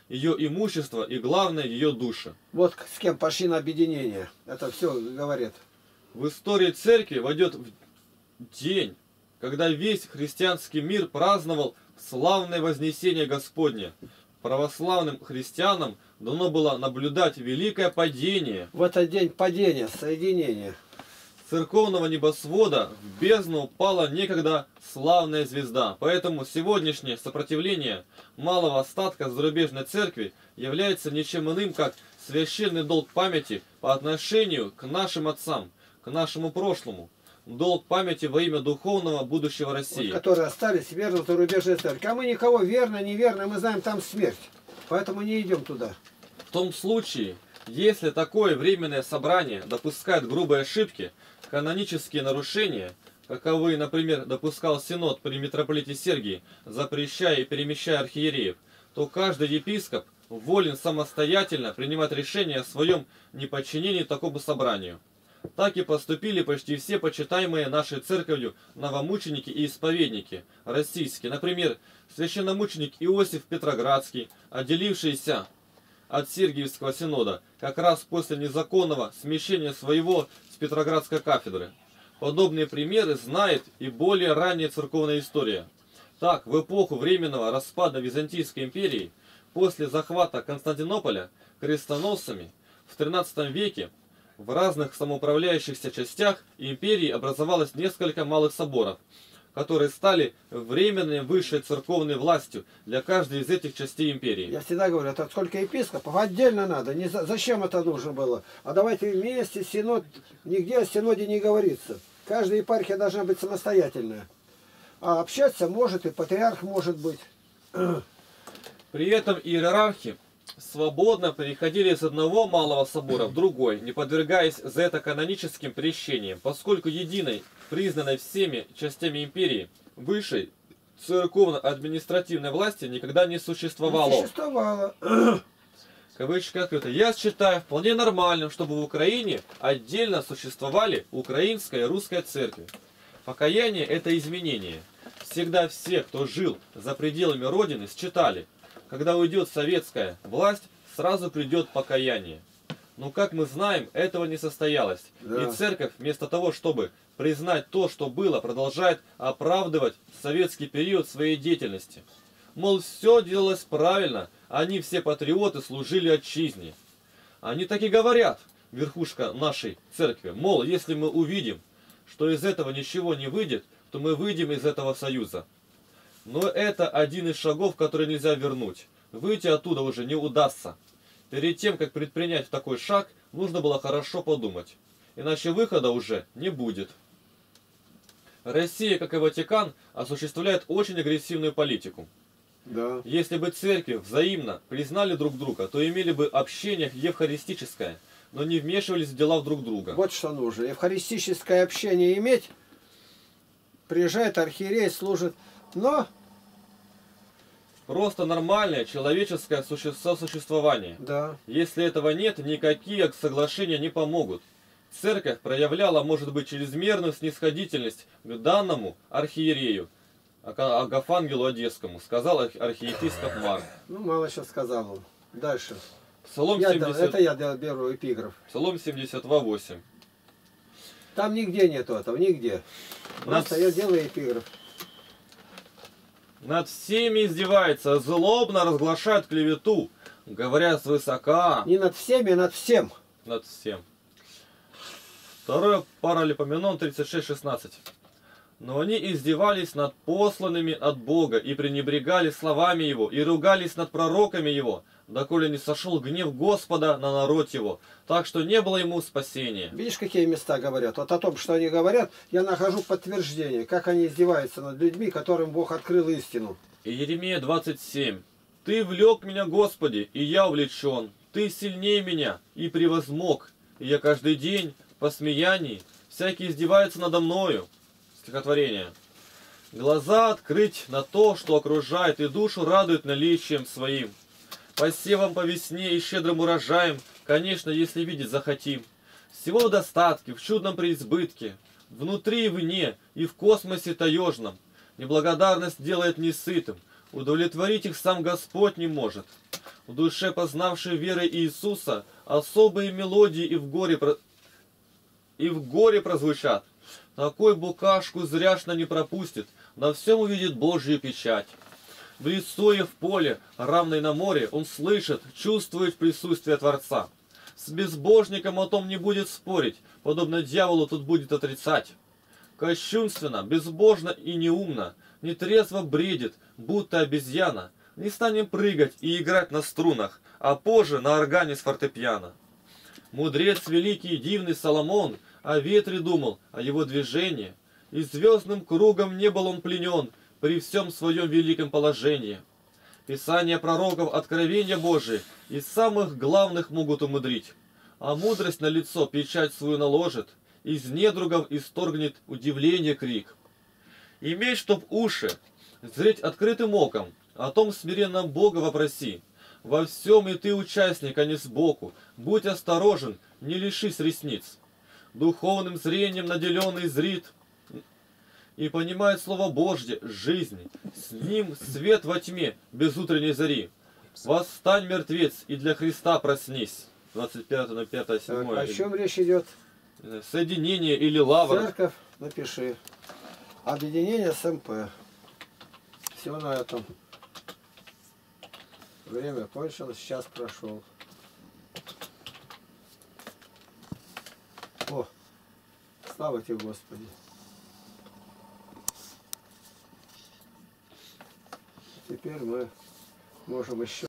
ее имущество и, главное, ее души. Вот с кем пошли на объединение. Это все говорит. В истории церкви войдет день, когда весь христианский мир праздновал славное вознесение Господне. Православным христианам дано было наблюдать великое падение. В этот день падения, соединения. Церковного небосвода в бездну упала некогда славная звезда. Поэтому сегодняшнее сопротивление малого остатка зарубежной церкви является ничем иным, как священный долг памяти по отношению к нашим отцам, к нашему прошлому. Долг памяти во имя духовного будущего России. Вот, которые остались верны зарубежной церкви. А мы никого верно, неверно, мы знаем, там смерть. Поэтому не идем туда. В том случае, если такое временное собрание допускает грубые ошибки, канонические нарушения, каковы, например, допускал Синод при митрополите Сергии, запрещая и перемещая архиереев, то каждый епископ волен самостоятельно принимать решение о своем неподчинении такому собранию. Так и поступили почти все почитаемые нашей церковью новомученики и исповедники российские. Например, священномученик Иосиф Петроградский, отделившийся от Сергиевского синода как раз после незаконного смещения своего с Петроградской кафедры. Подобные примеры знает и более ранняя церковная история. Так, в эпоху временного распада Византийской империи, после захвата Константинополя крестоносцами в тринадцатом веке, в разных самоуправляющихся частях империи образовалось несколько малых соборов, которые стали временной высшей церковной властью для каждой из этих частей империи. Я всегда говорю, это сколько епископов, отдельно надо. Не за... Зачем это нужно было? А давайте вместе, синод, нигде о синоде не говорится. Каждая епархия должна быть самостоятельная. А общаться может и патриарх может быть. При этом иерархи свободно переходили из одного малого собора в другой, не подвергаясь за это каноническим прещениям, поскольку единой, признанной всеми частями империи, высшей церковно-административной власти никогда не существовало. Не существовало. Кавычка открыта. Я считаю вполне нормальным, чтобы в Украине отдельно существовали украинская и русская церкви. Покаяние – это изменение. Всегда все, кто жил за пределами Родины, считали, когда уйдет советская власть, сразу придет покаяние. Но, как мы знаем, этого не состоялось. Да. И церковь, вместо того, чтобы признать то, что было, продолжает оправдывать советский период своей деятельности. Мол, все делалось правильно, они все патриоты служили отчизне. Они так и говорят, верхушка нашей церкви. Мол, если мы увидим, что из этого ничего не выйдет, то мы выйдем из этого союза. Но это один из шагов, который нельзя вернуть. Выйти оттуда уже не удастся. Перед тем, как предпринять такой шаг, нужно было хорошо подумать. Иначе выхода уже не будет. Россия, как и Ватикан, осуществляет очень агрессивную политику. Да. Если бы церкви взаимно признали друг друга, то имели бы общение евхаристическое, но не вмешивались в дела друг друга. Вот что нужно. Евхаристическое общение иметь, приезжает архиерей, служит, но... Просто нормальное человеческое сосуществование. Да. Если этого нет, никакие соглашения не помогут. Церковь проявляла, может быть, чрезмерную снисходительность к данному архиерею, Агафангелу Одесскому, сказал архиепископ Марк. Ну, мало сейчас сказал он. Дальше. Псалом я, семьдесят... Это я беру эпиграф. Псалом семьдесят два восемь. Там нигде нету этого, нигде. Просто Над... я делаю эпиграф. Над всеми издевается, злобно разглашает клевету, говоря свысока. Не над всеми, а над всем. Над всем. Второе Паралипоменон тридцать шесть шестнадцать. Но они издевались над посланными от Бога и пренебрегали словами Его, и ругались над пророками Его, доколе не сошел гнев Господа на народ Его, так что не было ему спасения. Видишь, какие места говорят? Вот о том, что они говорят, я нахожу подтверждение, как они издеваются над людьми, которым Бог открыл истину. И Еремия двадцать семь. «Ты влек меня, Господи, и я увлечен, Ты сильнее меня и превозмог, и я каждый день в посмеянии, всякий издевается надо мною». Стихотворение. Глаза открыть на то, что окружает, и душу радует наличием своим. Посевом по весне и щедрым урожаем, конечно, если видеть захотим. Всего в достатке, в чудном преизбытке, внутри и вне, и в космосе таежном. Неблагодарность делает несытым, удовлетворить их сам Господь не может. в душе познавшей веры Иисуса, особые мелодии и в горе, про... и в горе прозвучат. Такой букашку зряшно не пропустит, на всем увидит Божью печать. В лесу и в поле, равной на море, он слышит, чувствует присутствие Творца. С безбожником о том не будет спорить, подобно дьяволу тут будет отрицать. Кощунственно, безбожно и неумно, нетрезво бредит, будто обезьяна. Не станем прыгать и играть на струнах, а позже на органе с фортепиано. Мудрец великий и дивный Соломон о ветре думал, о его движении, и звездным кругом не был он пленен при всем своем великом положении. Писания пророков, откровения Божии из самых главных могут умудрить, а мудрость на лицо печать свою наложит, из недругов исторгнет удивление крик. Имей, чтоб уши, зреть открытым оком, о том смиренном Бога вопроси. Во всем и ты участник, а не сбоку. Будь осторожен, не лишись ресниц. Духовным зрением наделенный зрит и понимает слово Божье, жизнь. С ним свет во тьме, без утренней зари. Восстань, мертвец, и для Христа проснись. двадцать пятое на пятое седьмое. О чем речь идет? Соединение или лавра. Церковь, напиши. Объединение с эм пэ. Все на этом. Время кончилось, час прошел. О, слава тебе, Господи. Теперь мы можем еще